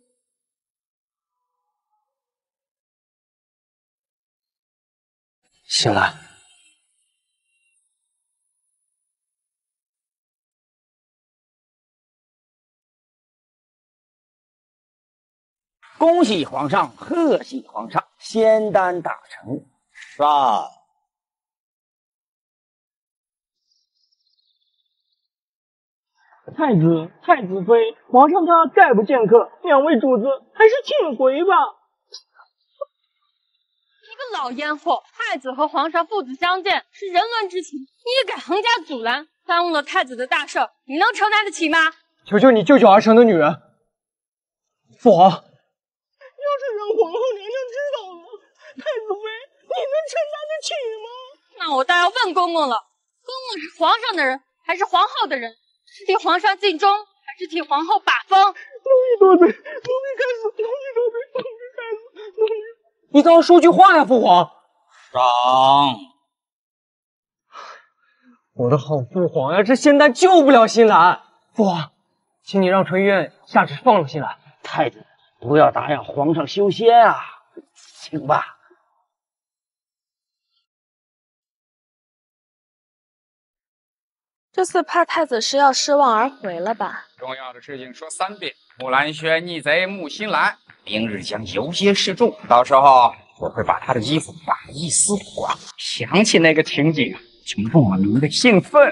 新兰， 恭喜皇上，贺喜皇上，仙丹大成。上。 太子、太子妃，皇上他概不见客，两位主子还是请回吧。 一个老烟货，太子和皇上父子相见是人伦之情，你也敢横加阻拦，耽误了太子的大事，你能承担得起吗？ 求求你救救儿臣的女人！父皇， 要是让皇后娘娘知道了，太子妃，你能承担得起吗？ 那我倒要问公公了，公公是皇上的人还是皇后的人？是替皇上尽忠，还是替皇后把风？ 奴婢多罪，奴婢该死，奴婢多罪，奴婢该死，奴婢。 你倒要说句话呀，父皇！ 上。 我的好父皇呀，这仙丹救不了新兰。父皇，请你让纯院下旨放了新兰。 太子，不要打扰皇上修仙啊，请吧。 这次怕太子是要失望而回了吧？ 重要的事情说3遍。木兰轩逆贼木心兰，明日将游街示众，到时候我会把他的衣服把一丝不挂。想起那个情景啊，就莫名的兴奋。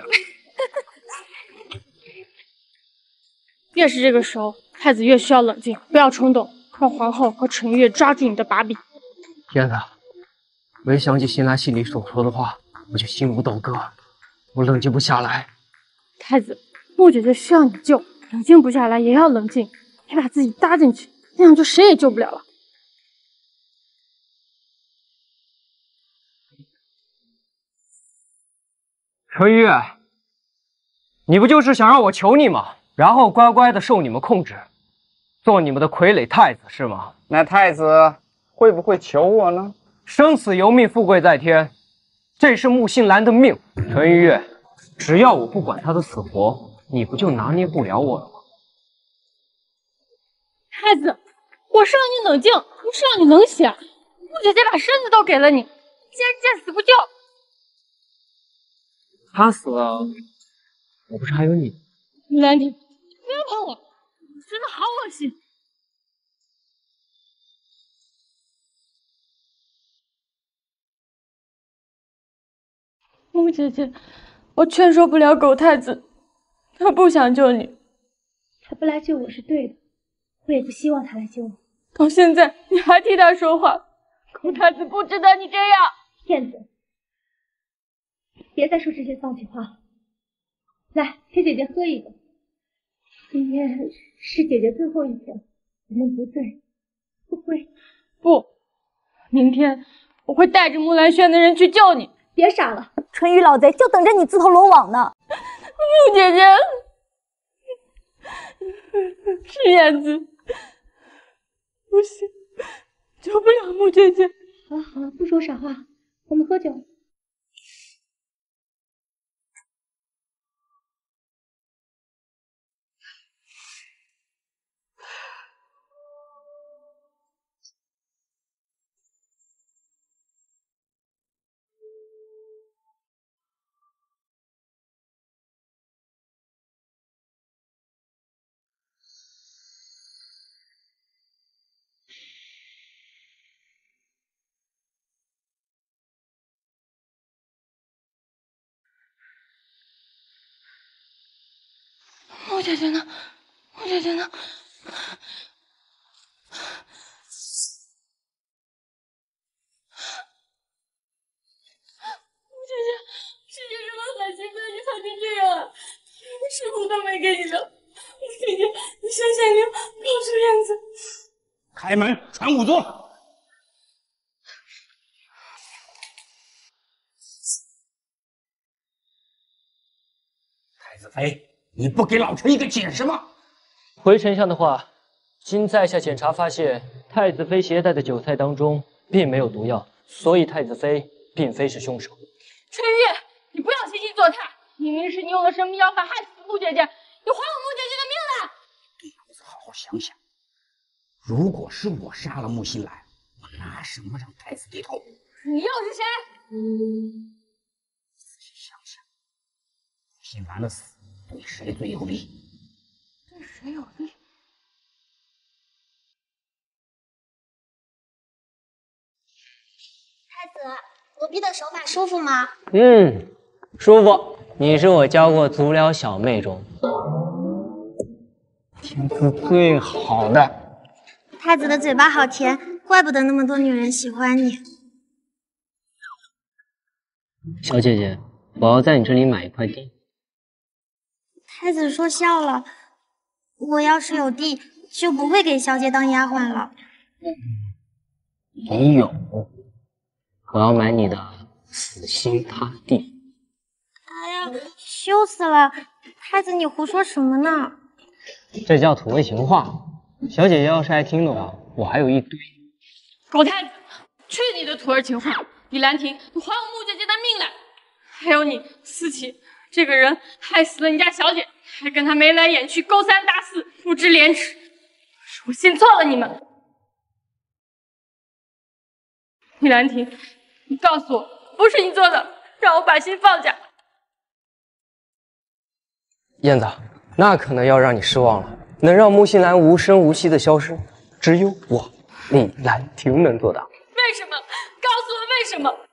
越是这个时候，太子越需要冷静，不要冲动，让皇后和纯月抓住你的把柄。 天哪！我一想起新兰心里所说的话，我就心如刀割，我冷静不下来。 太子，木姐姐需要你救，冷静不下来也要冷静，别把自己搭进去，那样就谁也救不了了。 纯玉，你不就是想让我求你吗？然后乖乖的受你们控制，做你们的傀儡太子是吗？ 那太子会不会求我呢？ 生死由命，富贵在天，这是木心兰的命。纯玉，只要我不管他的死活，你不就拿捏不了我了吗？ 太子，我是让你冷静，不是让你冷血。木姐姐把身子都给了你，竟然见死不救。 他死了，我不是还有你？ 兰亭，不要碰我，真的好恶心。木姐姐，我劝说不了狗太子，他不想救你。 他不来救我是对的，我也不希望他来救我。 到现在你还替他说话，狗太子不值得你这样。 骗子，别再说这些丧气话了。来，陪姐姐喝一个。今天是姐姐最后一天，我们不醉不归。 不，明天我会带着木兰轩的人去救你。 别傻了，纯玉老贼就等着你自投罗网呢。 木姐姐，是燕子，不行，救不了木姐姐。 好了好了，不说傻话，我们喝酒。 木姐姐呢？木姐姐呢？木姐姐，世界上的海星被你跑成这样了，连个食物都没给你留。木姐姐，你想想你告诉燕子。 开门，传仵作。太子妃，你不给老臣一个解释吗？ 回丞相的话，经在下检查发现，太子妃携带的酒菜当中并没有毒药，所以太子妃并非是凶手。 春月，你不要惺惺作态，明明是你用了神秘药法害死木姐姐，你还我木姐姐的命来！ 老子好好想想，如果是我杀了木心兰，我拿什么让太子低头？ 你又是谁？ 仔细想想，木心兰的死对谁最有利？ 对谁有利？ 太子，罗宾的手法舒服吗？ 舒服。你是我教过足疗小妹中天资最好的。 太子的嘴巴好甜，怪不得那么多女人喜欢你。 小姐姐，我要在你这里买一块地。 太子说笑了，我要是有地，就不会给小姐当丫鬟了。 你有，我要买你的死心塌地。 哎呀，羞死了！太子，你胡说什么呢？ 这叫土味情话。小姐姐要是爱听的话，我还有一堆。 狗太子，去你的土味情话！李兰亭，你还我木姐姐的命来！还有你思琪，这个人害死了你家小姐，还跟他眉来眼去，勾三搭四，不知廉耻。是我信错了你们。李兰亭，你告诉我，不是你做的，让我把心放下。 燕子，那可能要让你失望了。能让木心兰无声无息的消失，只有我李兰亭能做到。 为什么？告诉我为什么？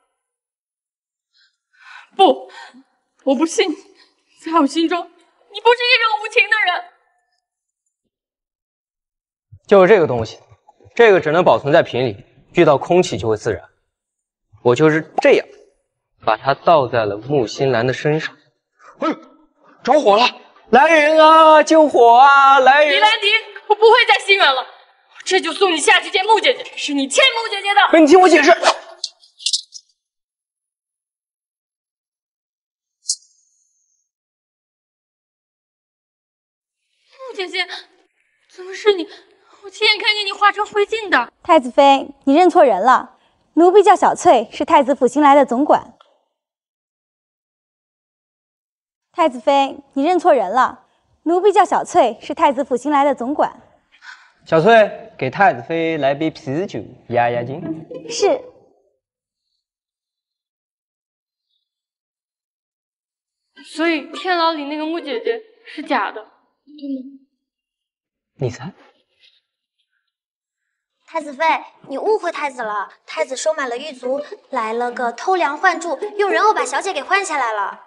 不，我不信你，在我心中，你不是一个无情的人。 就是这个东西，这个只能保存在瓶里，遇到空气就会自燃。我就是这样，把它倒在了木心兰的身上。哎呦，着火了！来人啊，救火啊！来人！ 李兰迪，我不会再心软了，这就送你下去见木姐姐，是你欠木姐姐的。 你听我解释。 木姐姐，怎么是你？我亲眼看见你化成灰烬的。 太子妃，你认错人了，奴婢叫小翠，是太子府新来的总管。太子妃，你认错人了，奴婢叫小翠，是太子府新来的总管。 小翠，给太子妃来杯啤酒压压惊。 是。 所以天牢里那个木姐姐是假的，对吗？ 你猜？ 太子妃，你误会太子了。太子收买了狱卒，来了个偷梁换柱，用人偶把小姐给换下来了。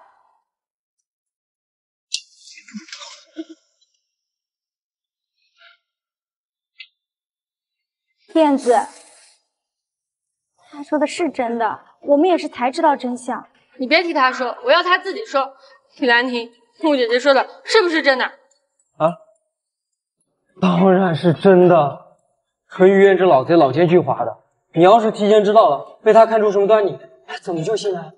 燕子，他说的是真的，我们也是才知道真相。 你别替他说，我要他自己说。李兰亭，木姐姐说的是不是真的？ 啊，当然是真的。纯玉燕这老贼老奸巨猾的，你要是提前知道了，被他看出什么端倪，怎么就信呢？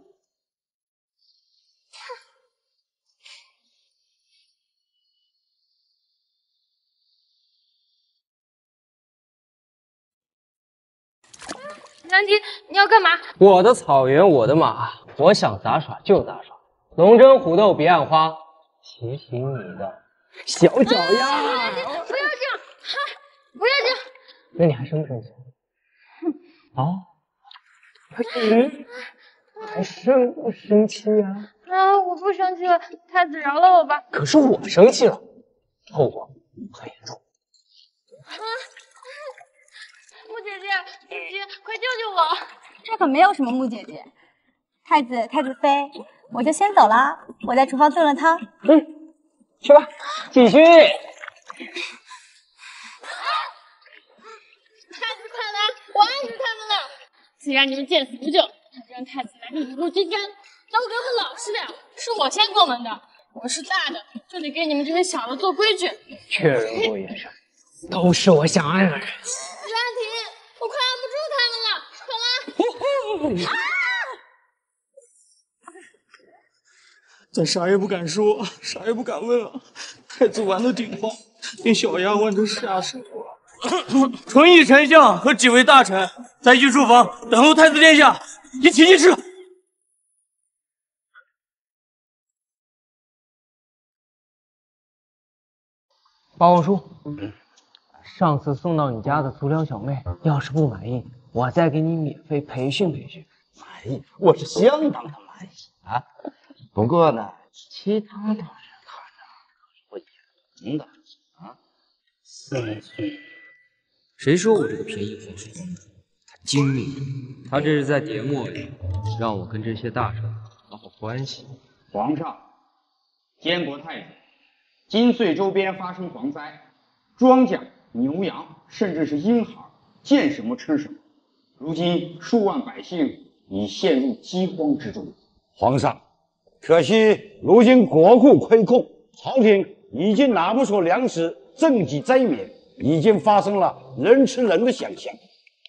兰迪，你要干嘛？ 我的草原，我的马，我想杂耍就杂耍，龙争虎斗彼岸花，骑行你的小脚丫。 兰迪，不要这样，不要这样。 那你还生不生气？哦，还生不生气呀？ 啊，我不生气了，太子饶了我吧。 可是我生气了，后果很严重。 木姐姐，姐姐，快救救我！ 这可没有什么木姐姐。太子妃，我就先走了，我在厨房炖了汤。 去吧，继续。 太子快来，我爱死他们了！既然你们见死不救，那就让太子来个雨露均沾。都给我老实点，是我先过门的，我是大的，就得给你们这些小的做规矩。 确认过眼神，都是我想爱的人。 兰亭，我快按不住他们了，快来！ 咱啥也不敢说，啥也不敢问啊！太子玩的顶爆，连小丫鬟都吓死我了。纯义丞相和几位大臣在御书房等候太子殿下，一起议事。 报告书，上次送到你家的足疗小妹，要是不满意，我再给你免费培训培训。 满意，我是相当的满意啊。不过呢，其他大人看着不严的啊。 谁说我这个便宜皇叔他精明？他这是在点我呀，让我跟这些大臣搞好关系。 皇上，监国太子，金穗周边发生蝗灾，庄稼、牛羊，甚至是婴孩，见什么吃什么。如今数万百姓已陷入饥荒之中。 皇上，可惜如今国库亏空，朝廷已经拿不出粮食赈济灾民，已经发生了人吃人的现象。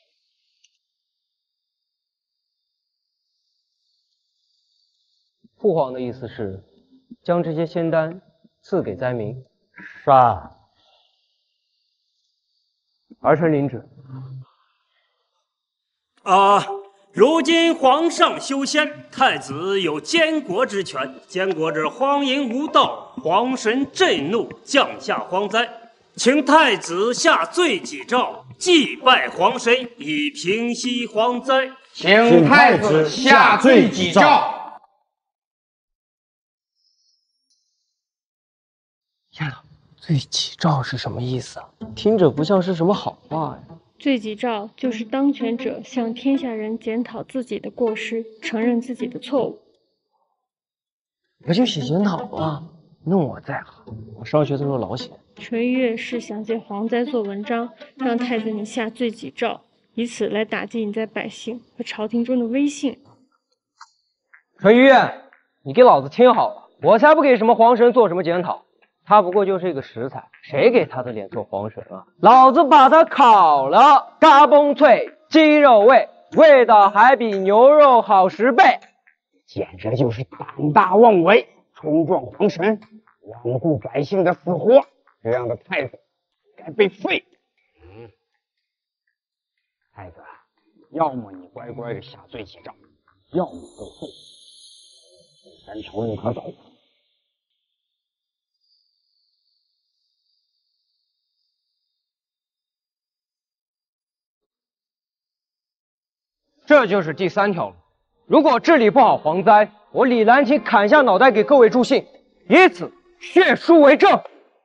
父皇的意思是，将这些仙丹赐给灾民。 是啊。 儿臣领旨。 如今皇上修仙，太子有监国之权，监国者荒淫无道，皇神震怒，降下荒灾，请太子下罪己诏，祭拜皇神，以平息荒灾。 请太子下罪己诏。 天哪，罪己诏是什么意思啊？听着不像是什么好话呀。 罪己诏就是当权者向天下人检讨自己的过失，承认自己的错误。 不就写检讨吗？弄我在行，我上学的时候老写。 纯月是想借蝗灾做文章，让太子你下罪己诏，以此来打击你在百姓和朝廷中的威信。 纯月，你给老子听好了，我才不给什么皇神做什么检讨，他不过就是一个食材，谁给他的脸做皇神啊？老子把他烤了，嘎嘣脆，鸡肉味，味道还比牛肉好10倍， 简直就是胆大妄为，冲撞皇神，罔顾百姓的死活，这样的太子该被废。太子，要么你乖乖的下罪己诏，要么就废。3条路可走。 这就是第3条路。如果治理不好蝗灾，我李兰亭砍下脑袋给各位助兴，以此血书为证。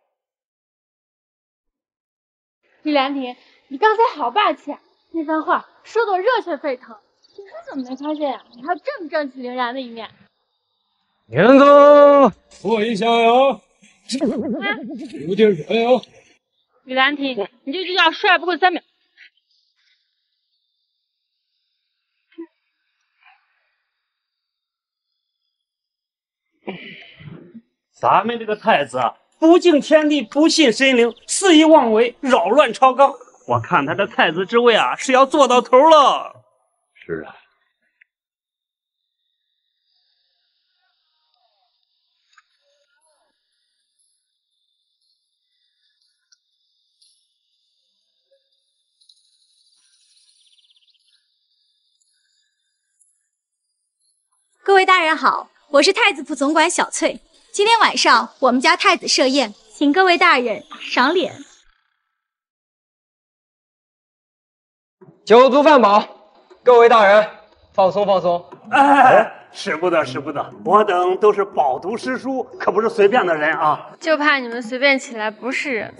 李兰亭，你刚才好霸气啊！那番话说得我热血沸腾。平时怎么没发现呀？你还有这么正气凛然的一面。 严总， 我一下呀，有点热呀。 李兰亭，你这就叫帅不过3秒。 咱们这个太子啊，不敬天地，不信神灵，肆意妄为，扰乱朝纲。我看他这太子之位啊，是要做到头了。 是啊。 各位大人好，我是太子府总管小翠。今天晚上我们家太子设宴，请各位大人赏脸。 酒足饭饱，各位大人放松放松。 哎，使不得，使不得，我等都是饱读诗书，可不是随便的人啊。 就怕你们随便起来不是人。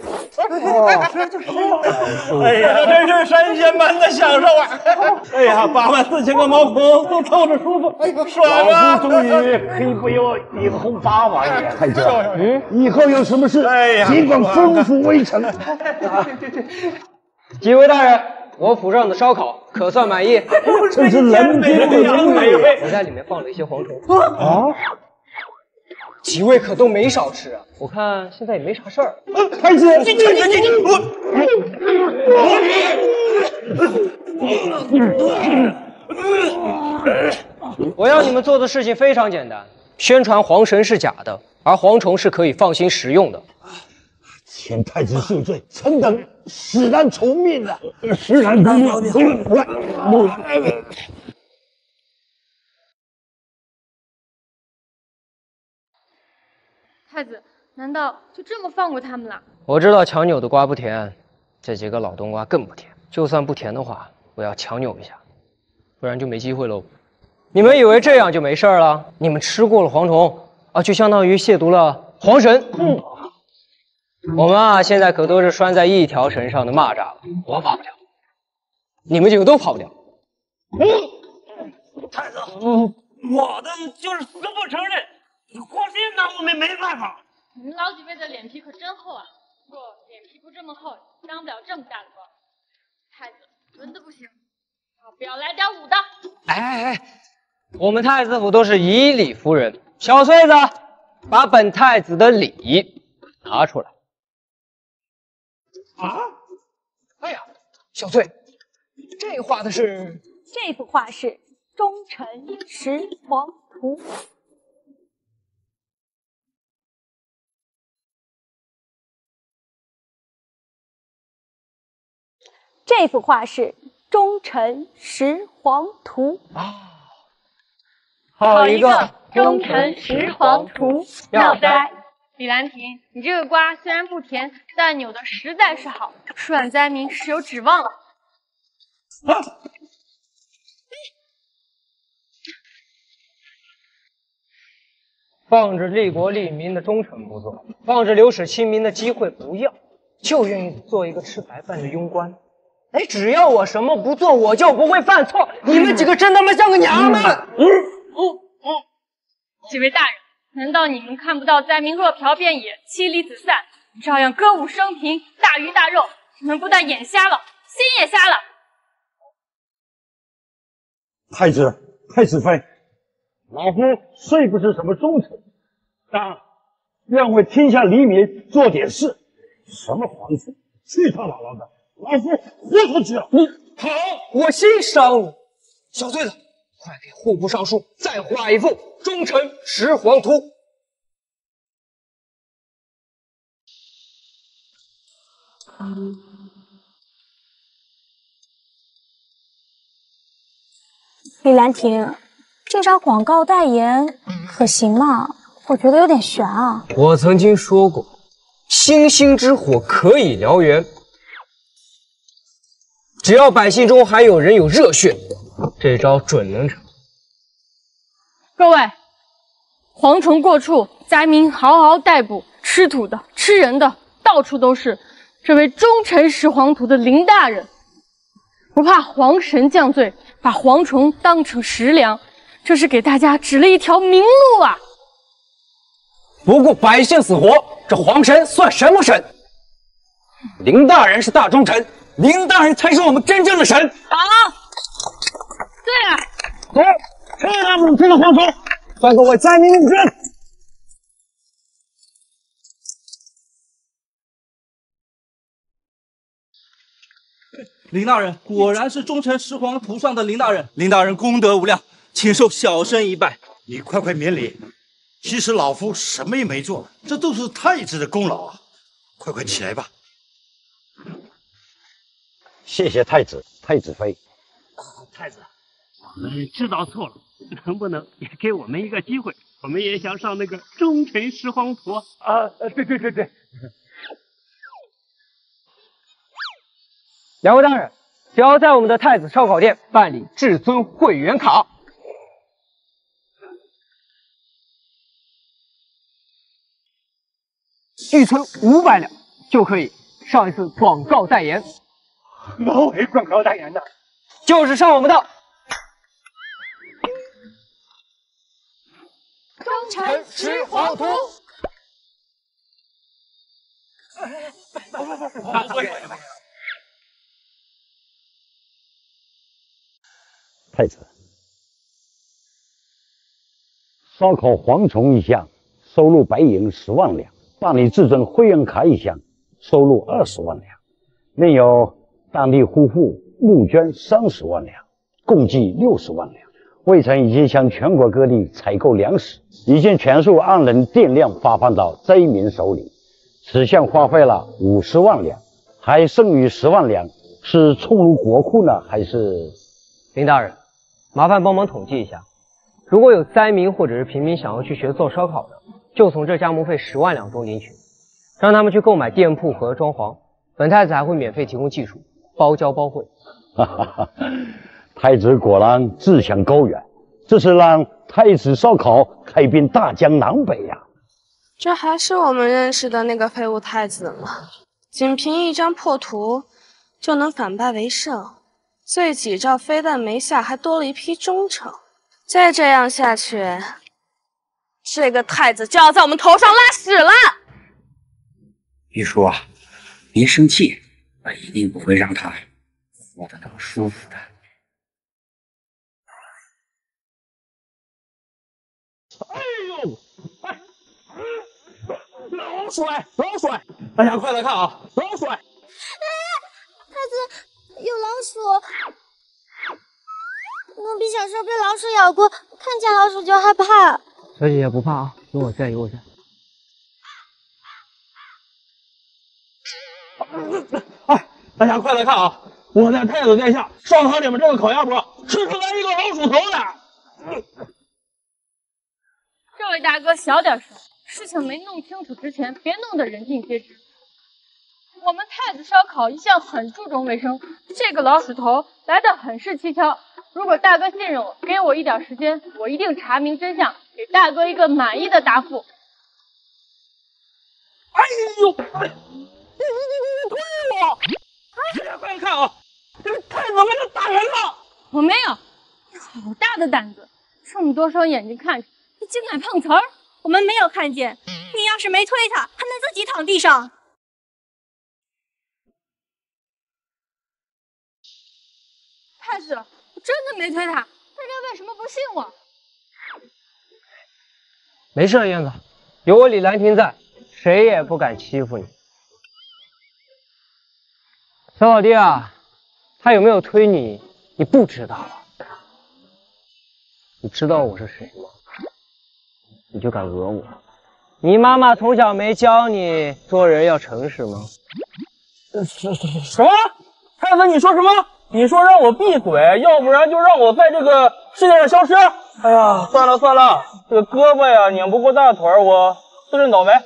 哎呀，真是神仙般的享受啊！哎呀，84000个毛孔都透着舒服，哎呀，爽啊！ 老夫终于可以不由以后8王爷。太子，以后有什么事，尽管吩咐微臣。 几位大人，我府上的烧烤可算满意， 真是人品美味。 我在里面放了一些蝗虫啊。几位可都没少吃啊！我看现在也没啥事儿。 太子， 我要你们做的事情非常简单，宣传皇神是假的，而蝗虫是可以放心食用的。 请太子恕罪，臣等死难从命啊！死难从命。 太子，难道就这么放过他们了？ 我知道强扭的瓜不甜，这几个老冬瓜更不甜。就算不甜的话，我要强扭一下，不然就没机会喽。你们以为这样就没事了？你们吃过了蝗虫啊，就相当于亵渎了皇神。我们啊，现在可都是拴在一条绳上的蚂蚱了。我跑不了，你们几个都跑不了。 太子，我的就是死不承认。皇帝拿我们没办法。 你们老几位的脸皮可真厚啊！不过脸皮不这么厚，当不了这么大的官。太子，文的不行，要不要来点武的？ 哎，我们太子府都是以礼服人。小翠子，把本太子的礼拿出来。啊！哎呀，小翠，这画的是？ 这幅画是《忠臣实黄图》。这幅画是《忠臣实黄图》 啊，好一个《 忠臣实黄图》，妙哉！李兰亭，你这个瓜虽然不甜，但扭的实在是好，疏远灾民是有指望了。 放着利国利民的忠臣不做，放着流使亲民的机会不要，就愿意做一个吃白饭的庸官。哎，只要我什么不做，我就不会犯错。你们几个真他妈像个娘们！ 几位大人，难道你们看不到灾民若瓢遍野，妻离子散，照样歌舞升平，大鱼大肉？你们不但眼瞎了，心也瞎了。 太子妃，老夫虽不是什么忠臣，但愿为天下黎民做点事。什么皇子，去他姥姥的！老夫豁出去了。 你好，我欣赏你。小穗子，快给户部尚书再画一幅《忠臣识皇图》。 李兰亭，这招广告代言可行吗？我觉得有点悬啊。 我曾经说过，星星之火可以燎原，只要百姓中还有人有热血，这招准能成。 各位，蝗虫过处，灾民嗷嗷待哺，吃土的、吃人的，到处都是。这位忠臣识皇图的林大人，不怕皇神降罪，把蝗虫当成食粮，这是给大家指了一条明路啊！ 不顾百姓死活，这皇神算什么神？林大人是大忠臣，林大人才是我们真正的神啊！ 对啊， 走，吃他母亲的蝗虫， 算个为灾民募捐。 林大人果然是忠臣识皇图上的林大人，林大人功德无量，请受小生一拜。 你快免礼。其实老夫什么也没做，这都是太子的功劳啊！快起来吧。 谢谢太子妃。 太子，我们知道错了，能不能也给我们一个机会？我们也想上那个忠臣识皇图啊！对。 两位大人，只要在我们的太子烧烤店办理至尊会员卡，预存500两，就可以上一次广告代言。 哪位广告代言的？ 就是上我们的忠臣识皇图。 太子，烧烤蝗虫一项收入白银10万两，办理至尊会员卡一项收入20万两，另有当地户户募捐30万两，共计60万两。魏臣已经向全国各地采购粮食，已经全数按人电量发放到灾民手里。此项花费了50万两，还剩余10万两，是充入国库呢，还是？ 林大人，麻烦帮忙统计一下，如果有灾民或者是平民想要去学做烧烤的，就从这加盟费10万两中领取，让他们去购买店铺和装潢。本太子还会免费提供技术，包教包会。 太子果然志向高远，这是让太子烧烤开遍大江南北呀！ 这还是我们认识的那个废物太子吗？仅凭一张破图就能反败为胜，罪己诏非但没下，还多了一批忠诚。再这样下去，这个太子就要在我们头上拉屎了！ 玉叔啊，别生气，我一定不会让他活得那么舒服的。 哎呦！老鼠！大家快来看啊！老鼠！ 太子有老鼠，奴婢小时候被老鼠咬过，看见老鼠就害怕。 小姐姐不怕啊，有我在。 哎，大家快来看啊！我在太子殿下烧烤里面这个烤鸭脖吃出来一个老鼠头来。 这位大哥，小点声，事情没弄清楚之前，别弄得人尽皆知。我们太子烧烤一向很注重卫生，这个老鼠头来得很是蹊跷。如果大哥信任我，给我一点时间，我一定查明真相， 给大哥一个满意的答复。 哎呦，你推我！大家快看啊，这个太子被他打人了！ 我没有，你好大的胆子，这么多双眼睛看着，你竟敢碰瓷儿！ 我们没有看见，你要是没推他，他能自己躺地上。 太子，我真的没推他，大家为什么不信我？ 没事，燕子，有我李兰亭在，谁也不敢欺负你。小老弟啊，他有没有推你，你不知道啊？你知道我是谁吗？你就敢讹我？你妈妈从小没教你做人要诚实吗？ 什么？太子，你说什么？你说让我闭嘴，要不然就让我在这个世界上消失。哎呀，算了算了，这个胳膊呀拧不过大腿，我自认倒霉。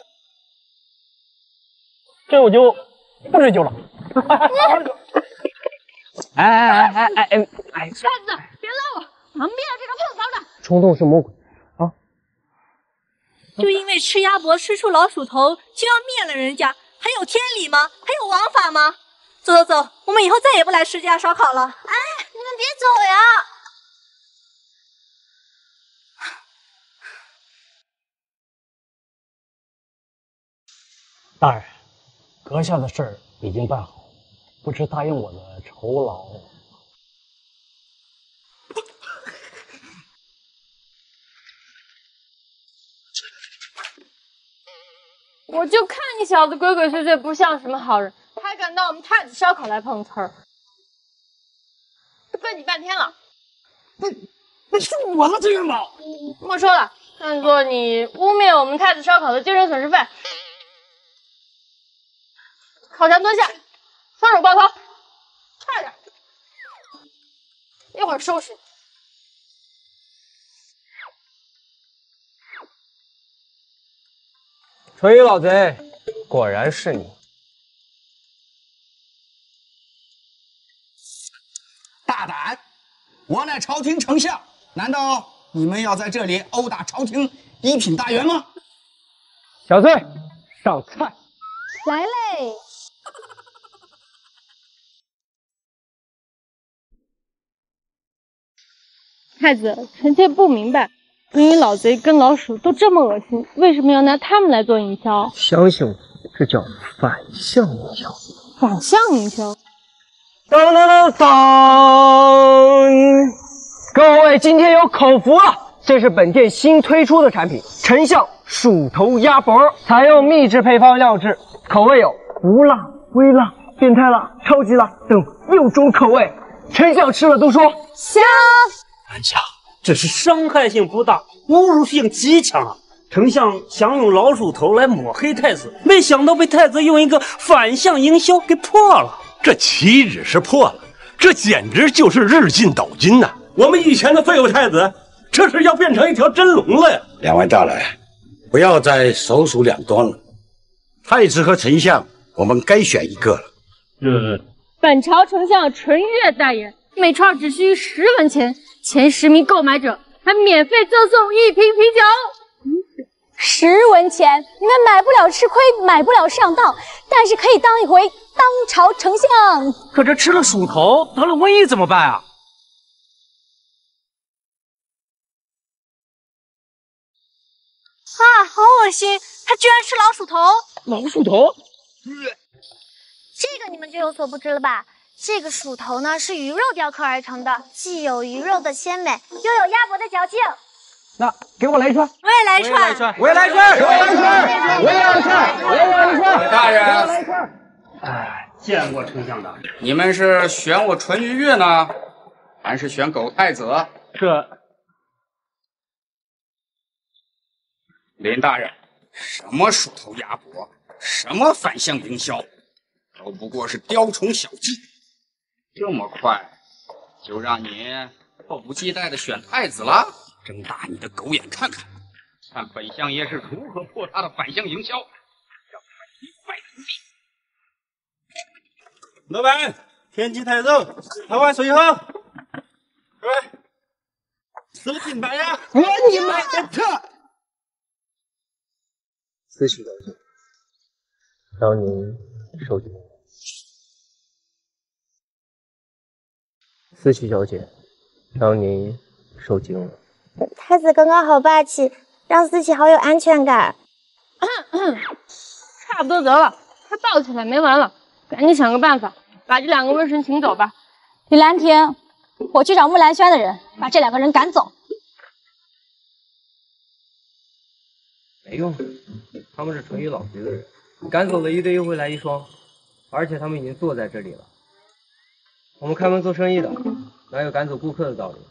这我就不追究了。 哎！ 太子，别拉我，旁边这个碰瓷的。 冲动是魔鬼啊！ 就因为吃鸭脖吃出老鼠头，就要灭了人家，还有天理吗？还有王法吗？走，我们以后再也不来施家烧烤了。 哎，你们别走呀！ 大人，阁下的事儿已经办好，不知答应我的酬劳。 我就看你小子鬼鬼祟祟，不像什么好人，还敢到我们太子烧烤来碰瓷儿，都跟你半天了。 那是我的资源宝。 没收了，算作你污蔑我们太子烧烤的精神损失费。靠墙蹲下，双手抱头，快点，一会儿收拾你。 纯宇老贼，果然是你！ 大胆！我乃朝廷丞相，难道你们要在这里殴打朝廷一品大员吗？ 小翠，上菜！ 来嘞！ 太子，臣妾不明白，纯宇老贼跟老鼠都这么恶心，为什么要拿他们来做营销？ 相信我，这叫反向营销。 反向营销。 当！各位今天有口福了，这是本店新推出的产品——丞相鼠头鸭脖，采用秘制配方料制，口味有无辣、微辣、变态辣、超级辣等6种口味。丞相吃了都说香。 安家，这是伤害性不大，侮辱性极强啊！丞相想用老鼠头来抹黑太子，没想到被太子用一个反向营销给破了。 这岂止是破了，这简直就是日进斗金呐！我们以前的废物太子，这是要变成一条真龙了呀！ 两位大人，不要再手鼠两端了。太子和丞相，我们该选一个了。 本朝丞相纯月代言，每串只需10文钱，前10名购买者还免费赠送1瓶啤酒。 10文钱，你们买不了吃亏，买不了上当，但是可以当一回当朝丞相。 可这吃了鼠头得了瘟疫怎么办啊？ 啊，好恶心！他居然吃老鼠头！ 老鼠头？ 这个你们就有所不知了吧？这个鼠头呢是鱼肉雕刻而成的，既有鱼肉的鲜美，又有鸭脖的嚼劲。 那给我来一串， 我也来一串， 我也来一串，我也来一串，我也来一串，我也来一串。 大人， 哎，见过丞相大人。 你们是选我淳于越呢，还是选狗太子？林大人，什么鼠头鸭脖，什么反向营销，都不过是雕虫小技。这么快就让你迫不及待的选太子了？睁大你的狗眼看看，看本相爷是如何破他的反向营销，让他一败涂地。 老板，天启太奏，台湾随行。 死乞白赖！ 我你妈的特！ 思琪小姐，让您受惊。思琪小姐，让您受惊了。 太子刚刚好霸气，让思琪好有安全感。 差不多得了，他抱起来没完了，赶紧想个办法，把这2个瘟神请走吧。 李兰亭，我去找木兰轩的人，把这2个人赶走。 没用，他们是纯宇老局的人，赶走了1对1会来1双，而且他们已经坐在这里了。我们开门做生意的，哪有赶走顾客的道理？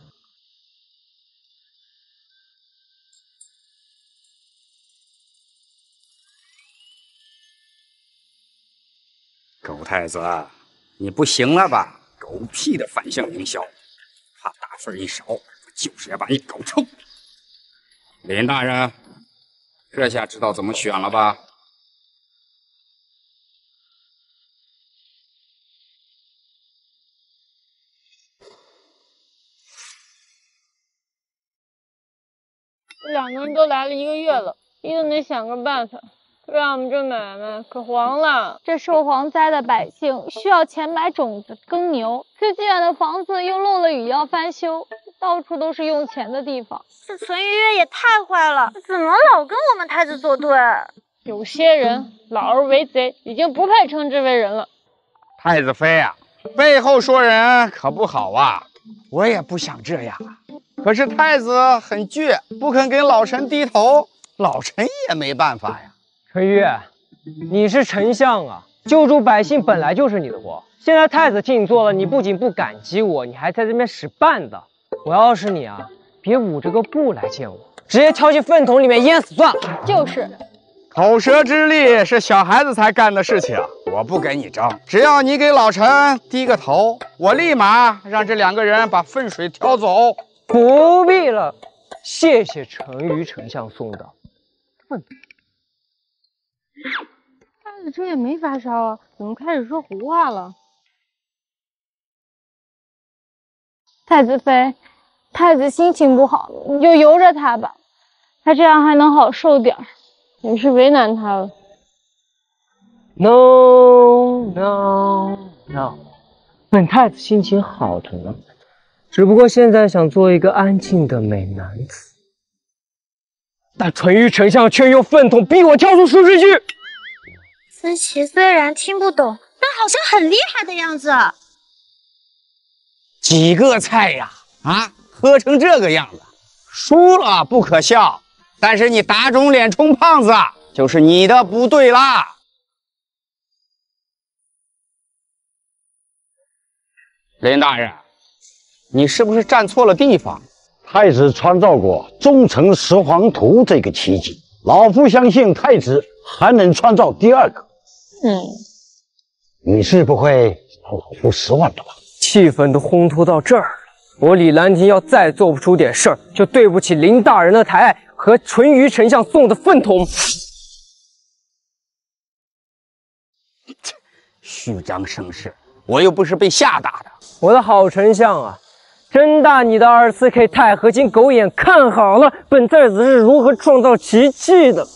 狗太子，你不行了吧？狗屁的反向营销，怕大份一少，就是要把你搞臭。林大人，这下知道怎么选了吧？ 这2个人都来了1个月了，一定得想个办法，不然我们这买卖可黄了。 这受蝗灾的百姓需要钱买种子耕牛，最近远的房子又漏了雨要翻修，到处都是用钱的地方。 这淳于越也太坏了，怎么老跟我们太子作对？ 有些人老而为贼，已经不配称之为人了。 太子妃啊，背后说人可不好啊！我也不想这样啊，可是太子很倔，不肯给老臣低头，老臣也没办法呀。 淳于，你是丞相啊，救助百姓本来就是你的活。现在太子替你做了，你不仅不感激我，你还在这边使绊子。我要是你啊，别捂着个布来见我，直接跳进粪桶里面淹死算了。 就是， 口舌之力是小孩子才干的事情，我不跟你争。只要你给老臣低个头，我立马让这2个人把粪水挑走。 不必了，谢谢淳于丞相送的粪。 太子这也没发烧啊，怎么开始说胡话了？ 太子妃，太子心情不好，你就由着他吧，他这样还能好受点儿。 你是为难他了。 No， 本太子心情好着呢，只不过现在想做一个安静的美男子，但淳于丞相却用粪桶逼我跳出舒适区。 思琪虽然听不懂，但好像很厉害的样子。 几个菜呀，喝成这个样子，输了不可笑，但是你打肿脸充胖子，就是你的不对啦。林大人，你是不是站错了地方？ 太子创造过忠诚十皇图这个奇迹，老夫相信太子还能创造第2个。你是不会让老夫失望的吧？ 气氛都烘托到这儿了，我李兰亭要再做不出点事儿，就对不起林大人的抬爱和淳于丞相送的粪桶。 虚张声势，我又不是被吓大的。 我的好丞相啊，睁大你的24K 钛合金狗眼，看好了，本太子是如何创造奇迹的。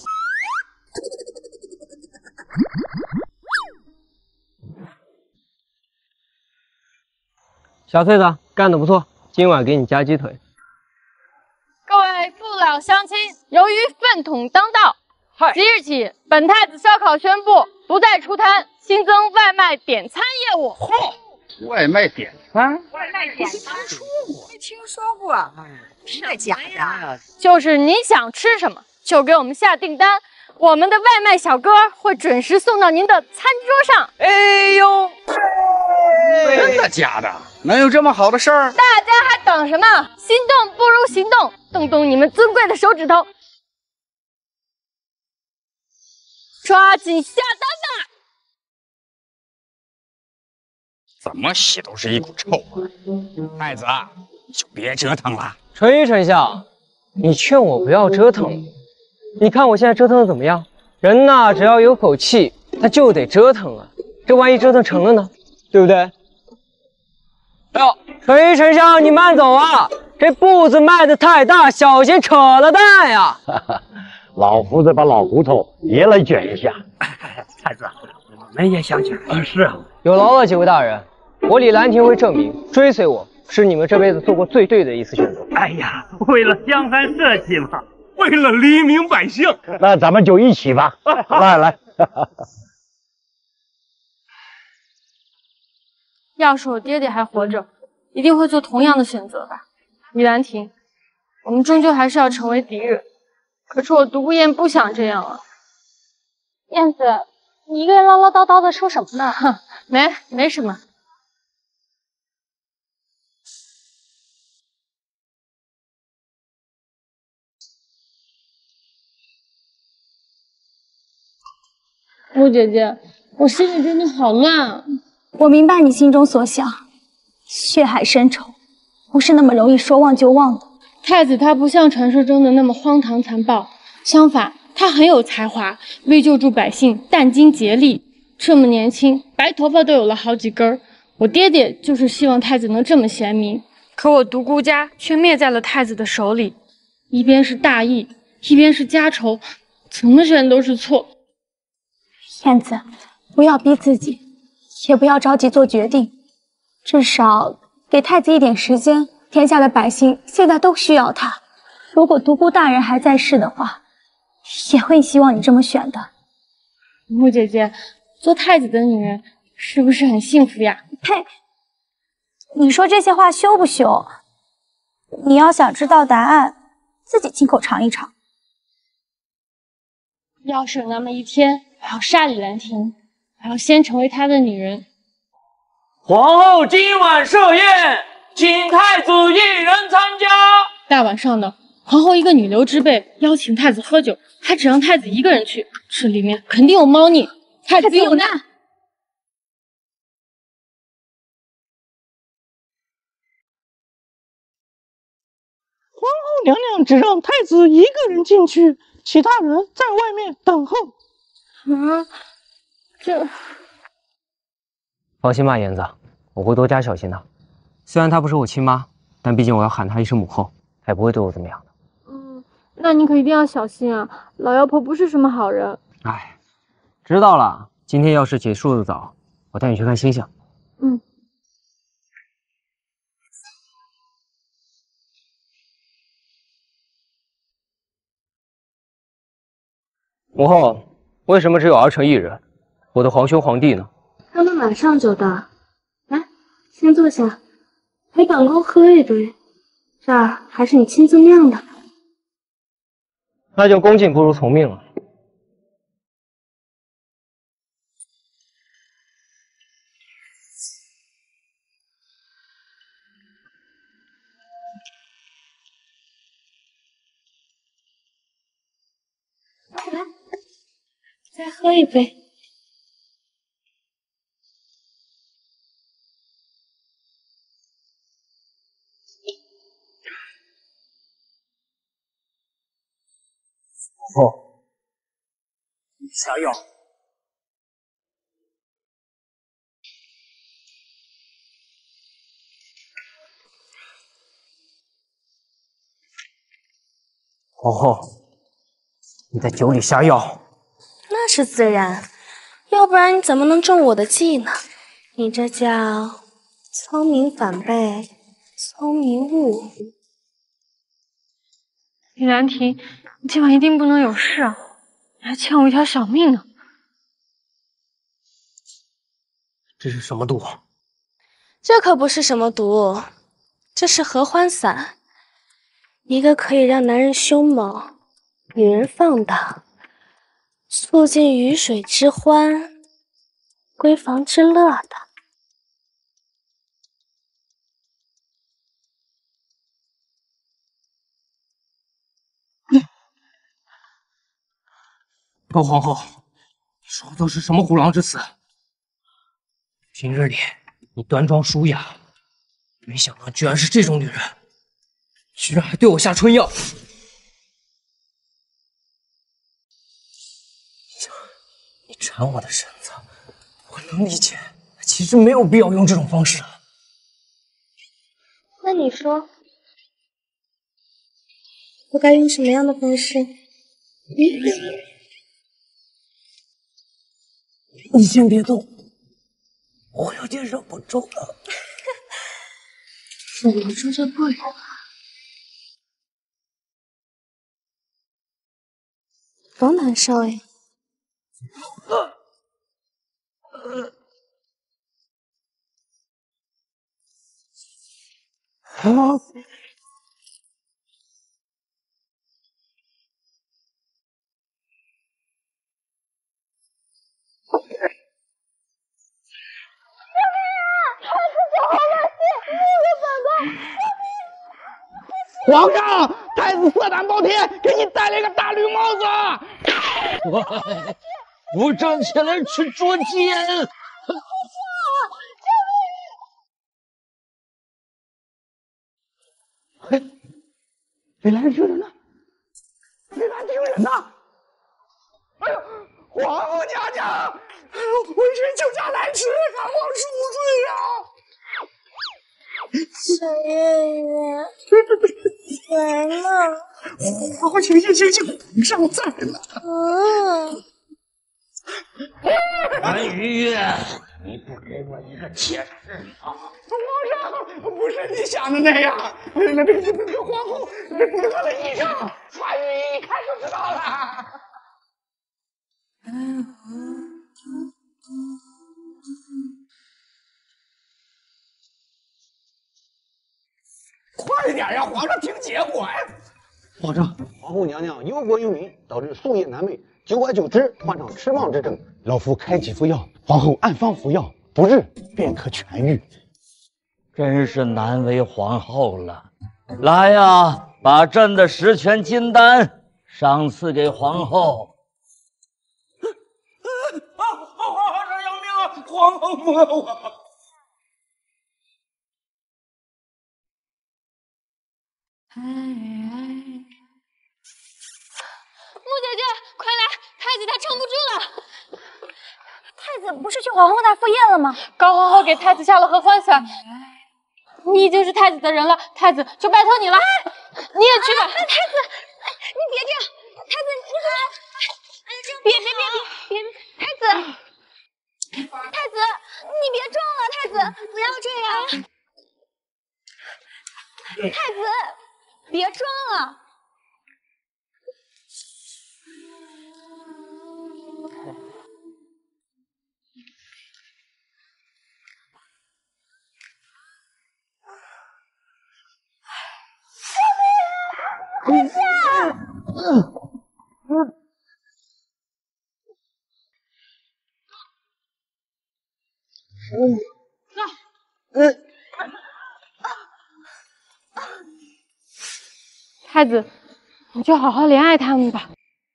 小翠子干得不错，今晚给你加鸡腿。 各位父老乡亲，由于粪桶当道，即日起，本太子烧烤宣布不再出摊，新增外卖点餐业务。 外卖点餐？ 外卖点餐？没听说过，真的假的？ 就是你想吃什么，就给我们下订单，我们的外卖小哥会准时送到您的餐桌上。 哎呦， 真的假的？能有这么好的事儿？ 大家还等什么？心动不如行动，动动你们尊贵的手指头，抓紧下单吧！ 怎么洗都是一股臭味。太子，就别折腾了。 淳于丞相，你劝我不要折腾，你看我现在折腾的怎么样？人呐，只要有口气，他就得折腾啊。这万一折腾成了呢？对不对？哎呦，淳于丞相，你慢走啊！ 这步子迈得太大，小心扯了蛋呀！ 老夫子把老骨头也来卷一下。 太子，我们也想卷。 是啊， 有劳了几位大人，我李兰亭会证明，追随我是你们这辈子做过最对的一次选择。 哎呀，为了江山社稷嘛，为了黎民百姓， 那咱们就一起吧。来。 要是我爹爹还活着，一定会做同样的选择吧。李兰亭，我们终究还是要成为敌人。可是我独孤雁不想这样啊。 燕子，你一个人唠唠叨叨的说什么呢？ 哼，没什么。陆姐姐，我心里真的好乱啊。 我明白你心中所想，血海深仇不是那么容易说忘就忘的。 太子他不像传说中的那么荒唐残暴，相反，他很有才华，为救助百姓殚精竭力。这么年轻，白头发都有了好几根儿。我爹爹就是希望太子能这么贤明，可我独孤家却灭在了太子的手里。一边是大义，一边是家仇，怎么选都是错。 燕子，不要逼自己，也不要着急做决定，至少给太子一点时间。天下的百姓现在都需要他，如果独孤大人还在世的话，也会希望你这么选的。 穆姐姐，做太子的女人是不是很幸福呀？ 呸！你说这些话羞不羞？你要想知道答案，自己亲口尝一尝。 要是有那么一天，我要杀李兰亭，我要先成为他的女人。 皇后今晚设宴，请太子一人参加。 大晚上的，皇后一个女流之辈邀请太子喝酒，还只让太子一个人去，这里面肯定有猫腻。太子有难。 皇后娘娘只让太子一个人进去，其他人在外面等候。 这…… 放心吧，燕子，我会多加小心的。虽然她不是我亲妈，但毕竟我要喊她一声母后，她也不会对我怎么样的。 那你可一定要小心啊！老妖婆不是什么好人。 哎，知道了。今天要是结束的早，我带你去看星星。母后，为什么只有儿臣一人？我的皇兄皇帝呢？ 他们马上就到。来，先坐下，陪本宫喝一杯。这儿还是你亲自酿的。 那就恭敬不如从命了。 来，再喝一杯。 哦，你下药。皇后，你在酒里下药。 那是自然，要不然你怎么能中我的计呢？你这叫聪明反被聪明误。 李兰亭，你今晚一定不能有事啊！你还欠我一条小命呢。 这是什么毒？ 这可不是什么毒，这是合欢散，一个可以让男人凶猛，女人放荡，促进鱼水之欢，闺房之乐的。 高皇后，你说的都是什么虎狼之词？平日里你端庄淑雅，没想到居然是这种女人，居然还对我下春药。你馋我的身子，我能理解，其实没有必要用这种方式。 那你说， 我该用什么样的方式？ 你先别动，我有点忍不住了。 我们住这不远啊。王南少爷。 皇上，太子色胆包天，给你戴了一个大绿帽子。 我站起来去捉奸。 北兰军人呢？北兰军人呢？哎呦，皇后娘娘，为臣救驾来迟，赶往恕罪啊！ 小爷爷，来了。 皇后，请，皇上在呢。 韩于越，你不给我一个解释啊！ 皇上，不是你想的那样。那个皇后得了异常，传语一看就知道了。快点呀，皇上听结果呀！ 皇上，皇后娘娘忧国忧民，导致夙夜难寐，久而久之患上痴妄之症。老夫开几副药，皇后按方服药，不日便可痊愈。 真是难为皇后了。来呀，把朕的10全金丹赏赐给皇后。 皇上要命啊！皇后不要我。 穆姐姐，快来！太子他撑不住了。太子不是去皇后那赴宴了吗？ 高皇后给太子下了合欢散。你已经是太子的人了，太子就拜托你了，你也去吧。 太子，你别这样，太子，别，太子，你别撞了，太子，不要这样，太子，别撞了。快下！ 太子，你就好好怜爱他们吧。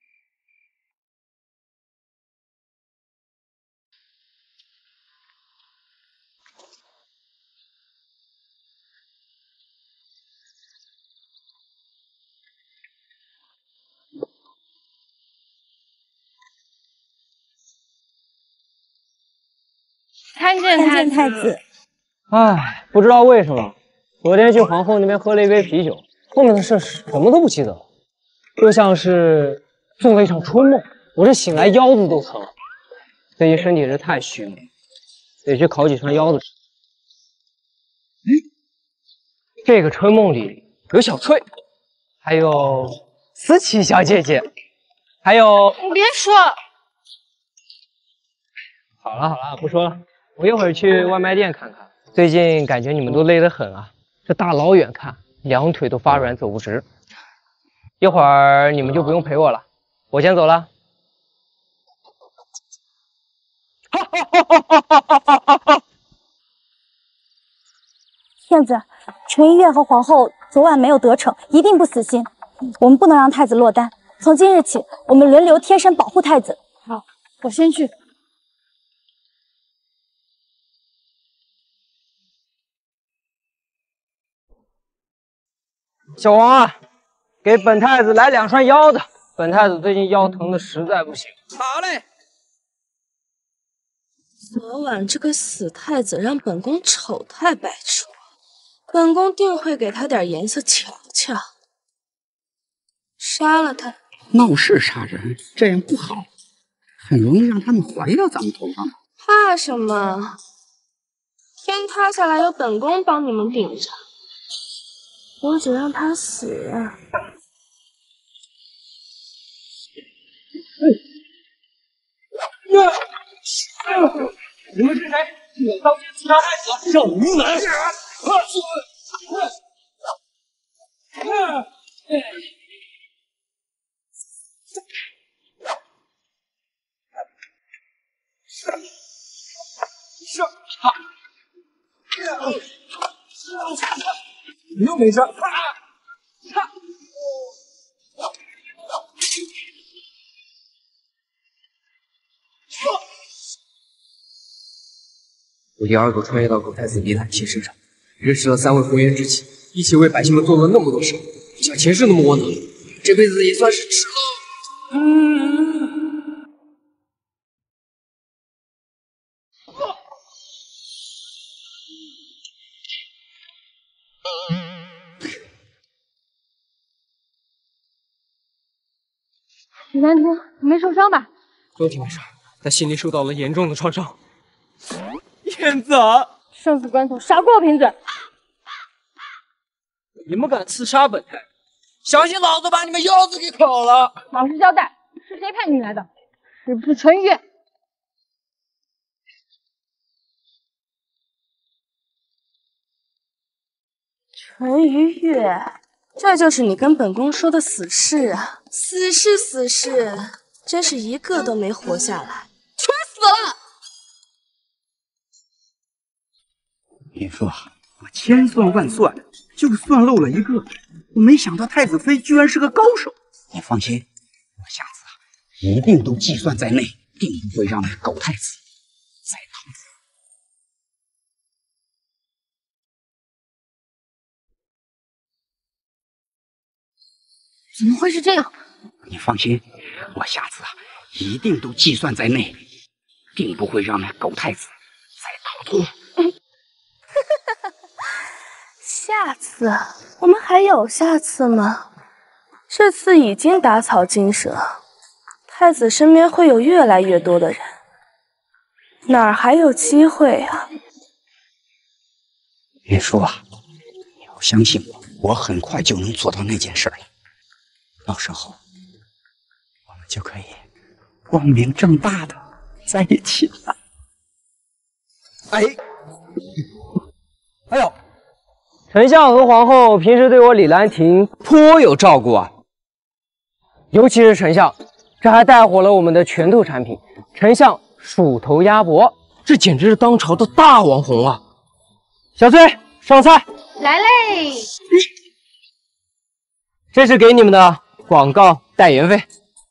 参见太子。 唉，不知道为什么，昨天去皇后那边喝了一杯啤酒，后面的事什么都不记得了，就像是做了一场春梦。我这醒来腰子都疼，最近身体是太虚了，得去烤几串腰子吃。这个春梦里有小翠，还有思琪小姐姐，还有…… 你别说。 好了，不说了。我一会儿去外卖店看看。最近感觉你们都累得很啊，这大老远看，两腿都发软，走不直。一会儿你们就不用陪我了，我先走了。 骗子，纯一月和皇后昨晚没有得逞，一定不死心。我们不能让太子落单。从今日起，我们轮流贴身保护太子。 好，我先去。 小王啊，给本太子来2串腰子，本太子最近腰疼的实在不行。 好嘞。昨晚这个死太子让本宫丑态百出，本宫定会给他点颜色瞧瞧。 杀了他。 闹事杀人，这样不好，很容易让他们怀到咱们头上。 怕什么？天塌下来有本宫帮你们顶着，我只让他死。 你们是谁？我当街刺杀太子，叫无能！你又没事。 我第二个穿越到狗太子李兰琴身上，认识了3位红颜知己，一起为百姓们做了那么多事，不像前世那么窝囊，这辈子也算是值了。 李兰亭，你没受伤吧？ 肉体没事，但心里受到了严重的创伤。 燕子， 生死关头，少给我贫嘴！ 你们敢刺杀本太，相信老子把你们腰子给烤了！ 老实交代，是谁派你来的？是不是纯月？ 纯于月，这就是你跟本宫说的死士啊！死士，真是一个都没活下来，全死了！ 别说，我千算万算，就算漏了一个，我没想到太子妃居然是个高手。你放心，我下次一定都计算在内，定不会让那狗太子再逃出。 怎么会是这样？ 你放心，我下次一定都计算在内，定不会让那狗太子再逃脱。 下次？我们还有下次吗？这次已经打草惊蛇，太子身边会有越来越多的人，哪儿还有机会啊？ 云舒啊，你要相信我，我很快就能做到那件事了。到时候，我们就可以光明正大的在一起了。 哎呦，丞相和皇后平时对我李兰亭颇有照顾啊，尤其是丞相，这还带火了我们的拳头产品——丞相鼠头鸭脖，这简直是当朝的大网红啊！小翠，上菜。 来嘞！ 这是给你们的广告代言费。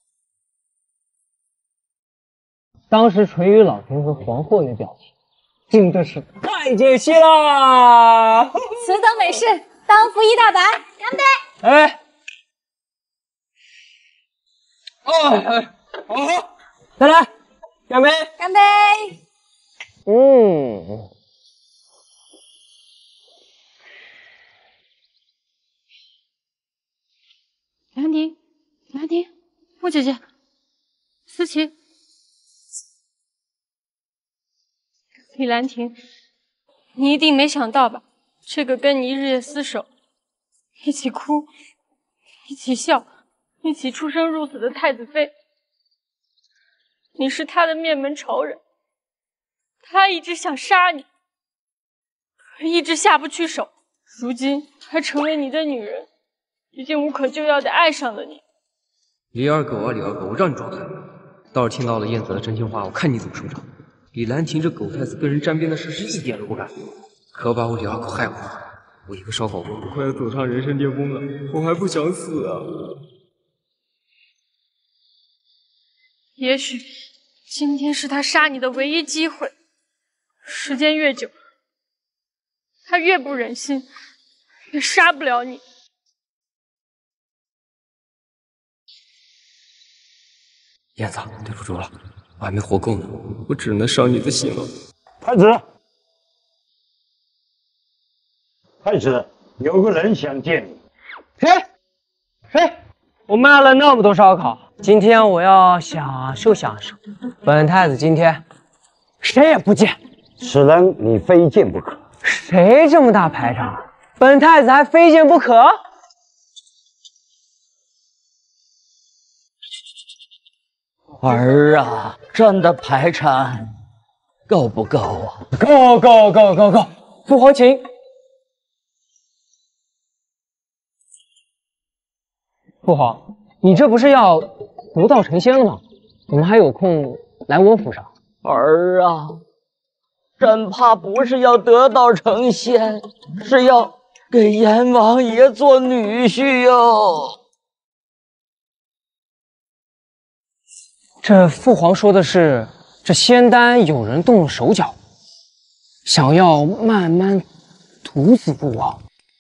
当时淳于老君和皇后那表情，真的是太解气啦！ 此等美事，当扶一大把，干杯！ 哎，再来，干杯！ 干杯！ 兰亭，兰亭，穆姐姐，思琪，李兰亭，你一定没想到吧？这个跟你日夜厮守，一起哭，一起笑，一起出生入死的太子妃，你是他的面门仇人，他一直想杀你，可一直下不去手，如今还成为你的女人。已经无可救药的爱上了你， 李二狗啊，李二狗，我让你装蒜！倒是听到了燕子的真心话，我看你怎么收场。李兰亭这狗太子跟人沾边的事是一点都不干，可把我李二狗害苦了。我一个烧狗我快要走上人生巅峰了，我还不想死啊！ 也许今天是他杀你的唯一机会。时间越久，他越不忍心，越杀不了你。 燕子，对不住了，我还没活够呢，我只能伤你的心了。 太子，太子，有个人想见你。 谁？ 我卖了那么多烧烤，今天我要享受享受。本太子今天谁也不见， 此人你非见不可。 谁这么大排场？本太子还非见不可？ 儿啊，朕的排场够不够啊？ 够！父皇请。父皇，你这不是要得道成仙了吗？怎么还有空来我府上？ 儿啊，朕怕不是要得道成仙，是要给阎王爷做女婿哟。 这父皇说的是，这仙丹有人动了手脚，想要慢慢毒死父王。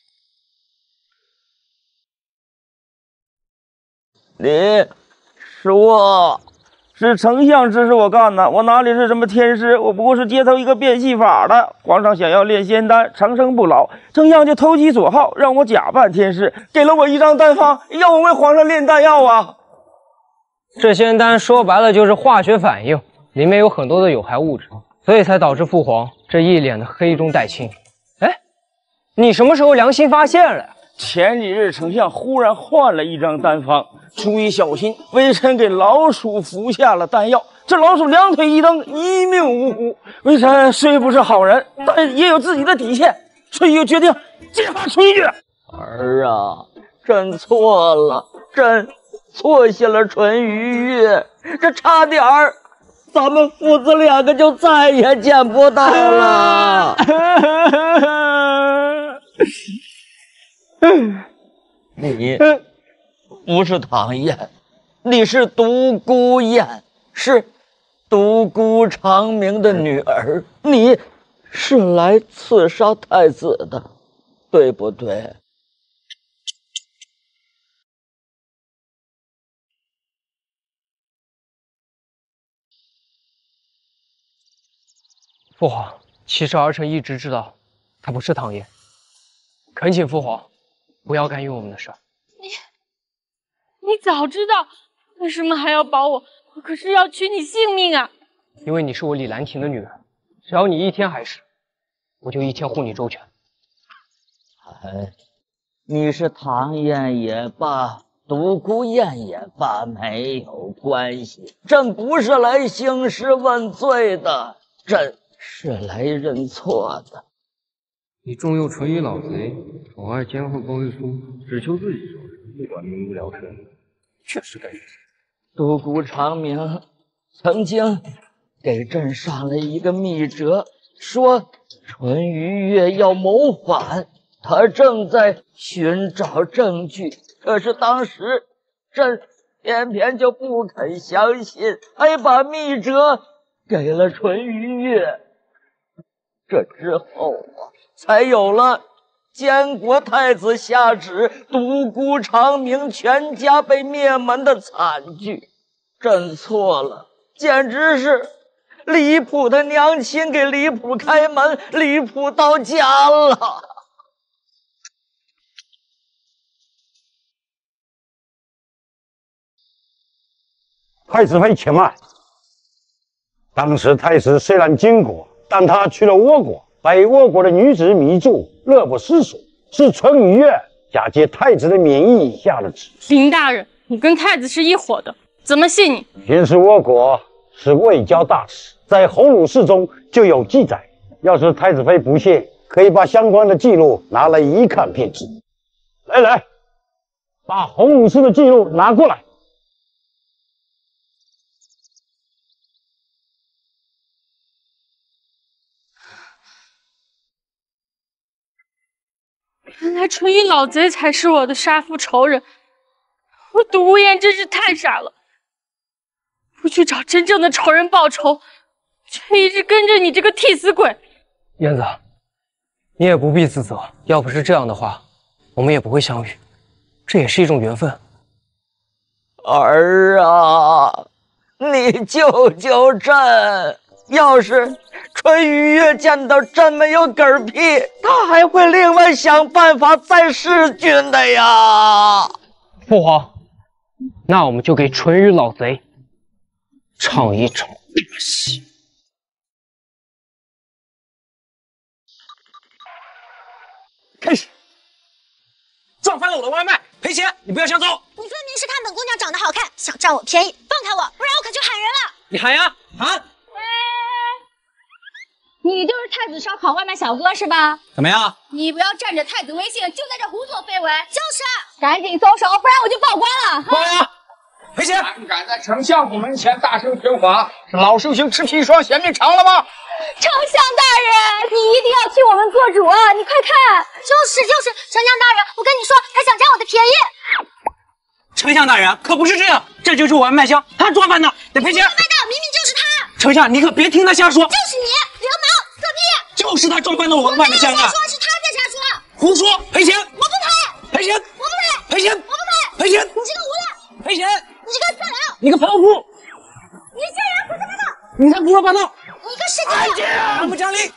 你说，是丞相指使我干的，我哪里是什么天师？我不过是街头一个变戏法的。皇上想要炼仙丹，长生不老，丞相就投其所好，让我假扮天师，给了我一张丹方，要我为皇上炼丹药啊。 这仙丹说白了就是化学反应，里面有很多的有害物质，所以才导致父皇这一脸的黑中带青。哎，你什么时候良心发现了呀？ 前几日丞相忽然换了一张丹方，出于小心，微臣给老鼠服下了丹药，这老鼠两腿一蹬，一命呜呼。微臣虽不是好人，但也有自己的底线，所以又决定揭发春玉。 儿啊，朕错了，朕错下了淳于越，这差点儿，咱们父子两个就再也见不到了。你不是唐燕，你是独孤雁，是独孤长明的女儿，你是来刺杀太子的，对不对？ 父皇，其实儿臣一直知道，他不是唐嫣，恳请父皇不要干预我们的事。 你早知道，为什么还要保我？我可是要取你性命啊！ 因为你是我李兰亭的女儿，只要你一天还是，我就一天护你周全。 哎，你是唐嫣也罢，独孤雁也罢，没有关系。朕不是来兴师问罪的，朕是来认错的。 你重用淳于老贼，宠爱监护包玉书，只求自己受人，不管民不聊生，确实该死。 独孤长明曾经给朕上了一个密折，说淳于越要谋反，他正在寻找证据。可是当时朕偏偏就不肯相信，还把密折给了淳于越。这之后啊，才有了监国太子下旨，独孤长明全家被灭门的惨剧。朕错了，简直是离谱的娘亲给离谱开门，离谱到家了。 太子妃且慢。当时太子虽然经国，但他去了倭国，被倭国的女子迷住，乐不思蜀，是淳于越假借太子的免疫下了旨。 林大人，你跟太子是一伙的，怎么信你？ 原是倭国是外交大使，在鸿胪寺中就有记载。要是太子妃不信，可以把相关的记录拿来一看便知。来，把鸿胪寺的记录拿过来。 原来淳于老贼才是我的杀父仇人，我独孤雁真是太傻了，不去找真正的仇人报仇，却一直跟着你这个替死鬼。 燕子，你也不必自责，要不是这样的话，我们也不会相遇，这也是一种缘分。 儿啊，你救救朕！要是淳于越见到朕没有嗝屁，他还会另外想办法再弑君的呀！ 父皇， 那我们就给淳于老贼唱一场大戏。 开始。撞翻了我的外卖，赔钱！你不要想走。 你分明是看本姑娘长得好看，想占我便宜，放开我，不然我可就喊人了。 你喊呀，喊！ 你就是太子烧烤外卖小哥是吧？ 怎么样？ 你不要占着太子威信，就在这胡作非为。 就是， 赶紧松手，不然我就报官了。 报呀！赔钱！ 胆敢在丞相府门前大声喧哗，是老寿星吃砒霜嫌命长了吗？ 丞相大人，你一定要替我们做主啊！你快看， 就是，丞相大人，我跟你说，他想占我的便宜。 丞相大人可不是这样，这就是我外卖箱，他撞翻的，得赔钱。 撞翻的明明就是他。 丞相，你可别听他瞎说。 就是你，流氓，作弊！ 就是他撞翻了我的外卖箱啊！ 我说是他在瞎说。 胡说，赔钱！ 我不赔！ 赔钱！ 我不赔！ 赔钱！ 我不赔！ 赔钱！ 你这个无赖！ 赔钱！ 你这个色狼！ 你个泼妇！ 你这人胡说八道！ 你才胡说八道！ 你个神经病！ 俺不讲理！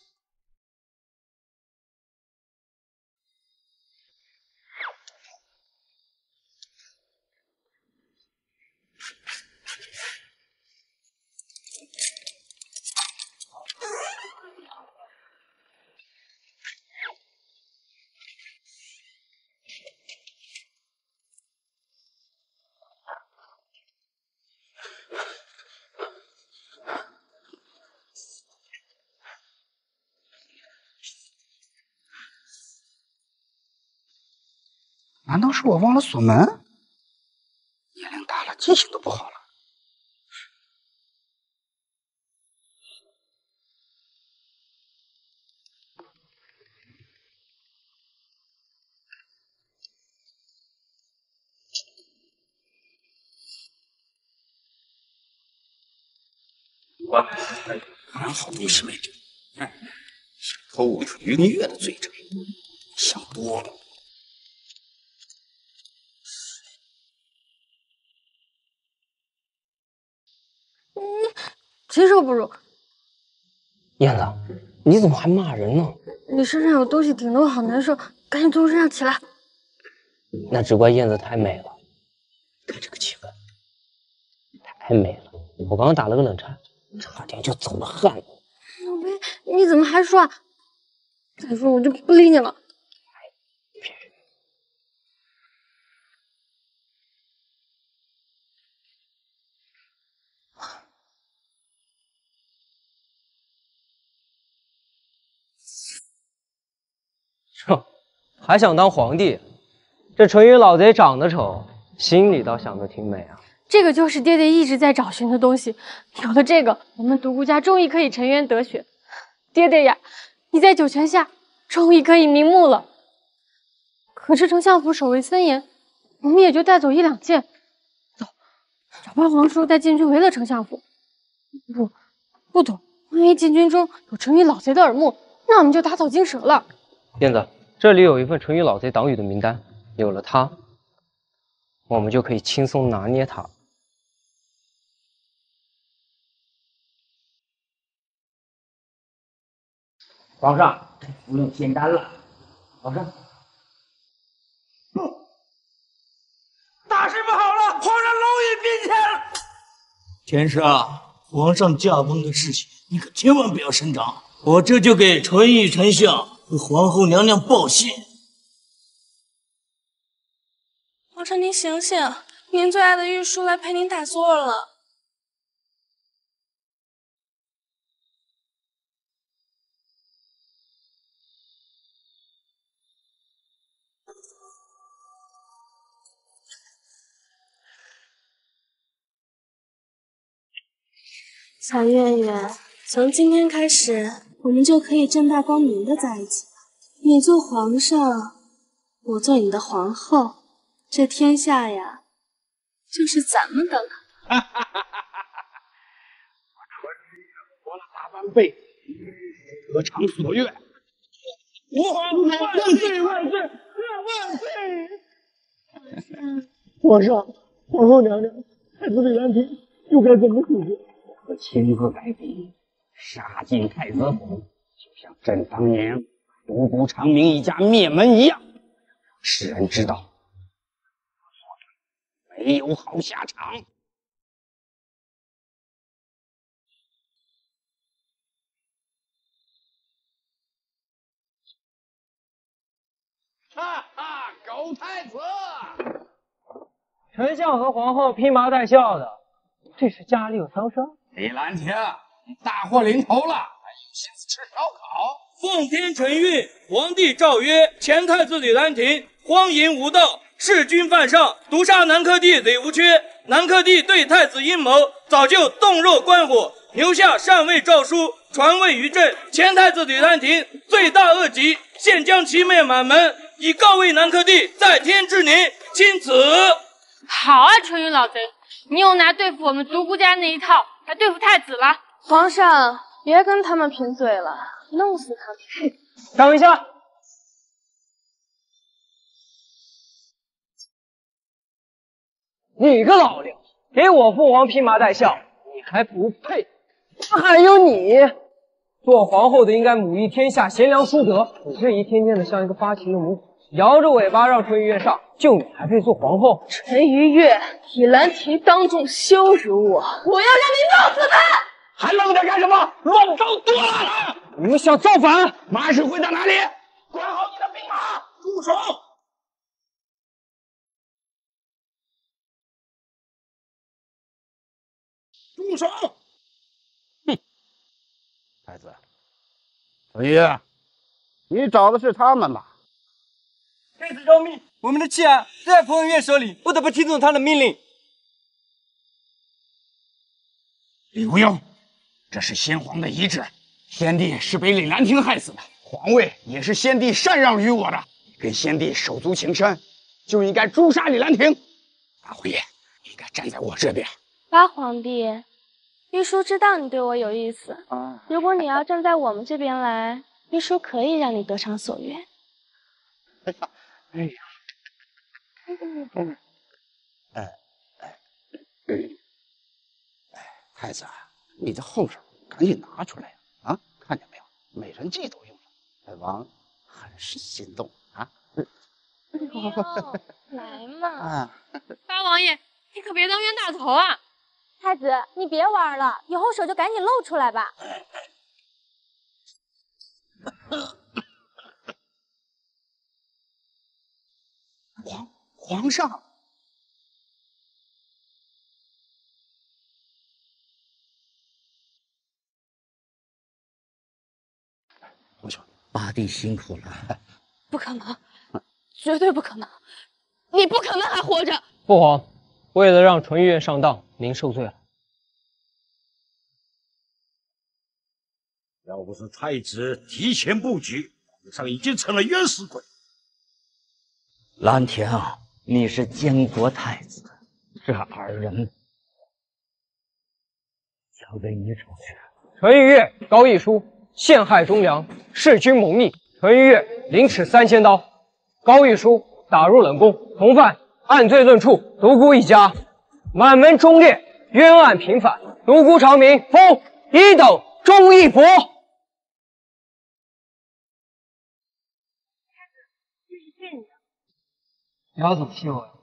难道是我忘了锁门？年龄大了，记性都不好了。我果然好东西没丢。想偷我纯音乐的罪证，想多了。 禽兽不如。 燕子，你怎么还骂人呢？ 你身上有东西顶得我好难受，赶紧从我身上起来。 那只怪燕子太美了，看这个气氛，太美了。我刚刚打了个冷颤，差点就走了汗了。 老贝，你怎么还说啊？再说我就不理你了。 哼，还想当皇帝？这淳于老贼长得丑，心里倒想得挺美啊。 这个就是爹爹一直在找寻的东西，有了这个，我们独孤家终于可以沉冤得雪。爹爹呀，你在九泉下终于可以瞑目了。可是丞相府守卫森严，我们也就带走一两件。走，找八皇叔带禁军围了丞相府。不懂，万一禁军中有淳于老贼的耳目，那我们就打草惊蛇了。 燕子，这里有一份淳于老贼党羽的名单，有了它，我们就可以轻松拿捏他。 皇上，不用仙丹了。皇上， 大事不好了，皇上蝼蚁并前了！天杀，皇上驾崩的事情，你可千万不要声张，我这就给淳于丞相和皇后娘娘报信。 皇上您醒醒，您最爱的玉书来陪您打坐了。 小月月，从今天开始，我们就可以正大光明的在一起了。你做皇上，我做你的皇后，这天下呀，就是咱们的了。 我淳于活了大半辈子，得偿所愿。 万岁万岁万岁！皇上、皇后娘娘、太子李兰亭又该怎么处置？ 我亲自带兵杀进太子府，就像朕当年独孤长明一家灭门一样，让世人知道我做的没有好下场。哈哈，狗太子！ 丞相和皇后披麻戴孝的，这是家里有丧事？ 李兰亭，你大祸临头了，还有心思吃烧烤？ 奉天承运，皇帝诏曰：前太子李兰亭荒淫无道，弑君犯上，毒杀南柯帝李无缺。南柯帝对太子阴谋，早就冻肉关火，留下禅位诏书，传位于朕。前太子李兰亭罪大恶极，现将其灭满门，以告慰南柯帝在天之灵。钦此。 好啊，纯玉老贼，你又拿对付我们独孤家那一套来对付太子了。 皇上，别跟他们贫嘴了，弄死他们！ 等一下，你个老六，给我父皇披麻戴孝，你还不配！还有你，做皇后的应该母仪天下，贤良淑德，你这一天天的像一个发情的母狗，摇着尾巴让纯玉月上，就你还配做皇后？ 纯玉月，李兰亭当众羞辱我，我要让你弄死他！ 还愣着干什么？乱糟多了！ 你们想造反？ 马氏会在哪里？管好你的兵马，住手！住手！哼！太子，纯玉，你找的是他们吧？ 太子饶命！我们的妻儿在彭文月手里，不得不听从他的命令。 李无忧，这是先皇的遗旨，先帝是被李兰亭害死的，皇位也是先帝禅让于我的。跟先帝手足情深，就应该诛杀李兰亭。八皇爷应该站在我这边。 八皇帝，玉叔知道你对我有意思，如果你要站在我们这边来，玉叔可以让你得偿所愿。 哎呀，太子，你的后手赶紧拿出来呀！啊，看见没有，美人计都用上，本王很是心动啊！ 来嘛！ 八王爷，你可别当冤大头啊！ 太子，你别玩了，以后手就赶紧露出来吧。 皇上， 皇兄，八弟辛苦了。 不可能，绝对不可能！你不可能还活着！ 父皇，为了让纯玉上当，您受罪了。 要不是太子提前布局，皇上已经成了冤死鬼。 兰亭，你是监国太子，这二人交给你处置。 纯玉月、高义书陷害忠良，弑君谋逆。纯玉月凌迟3000刀，高义书打入冷宫，同犯按罪论处，独孤一家满门忠烈，冤案平反，独孤长明封1等忠义伯。你要怎么谢我呀？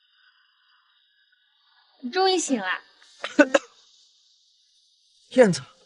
你终于醒了。 燕子，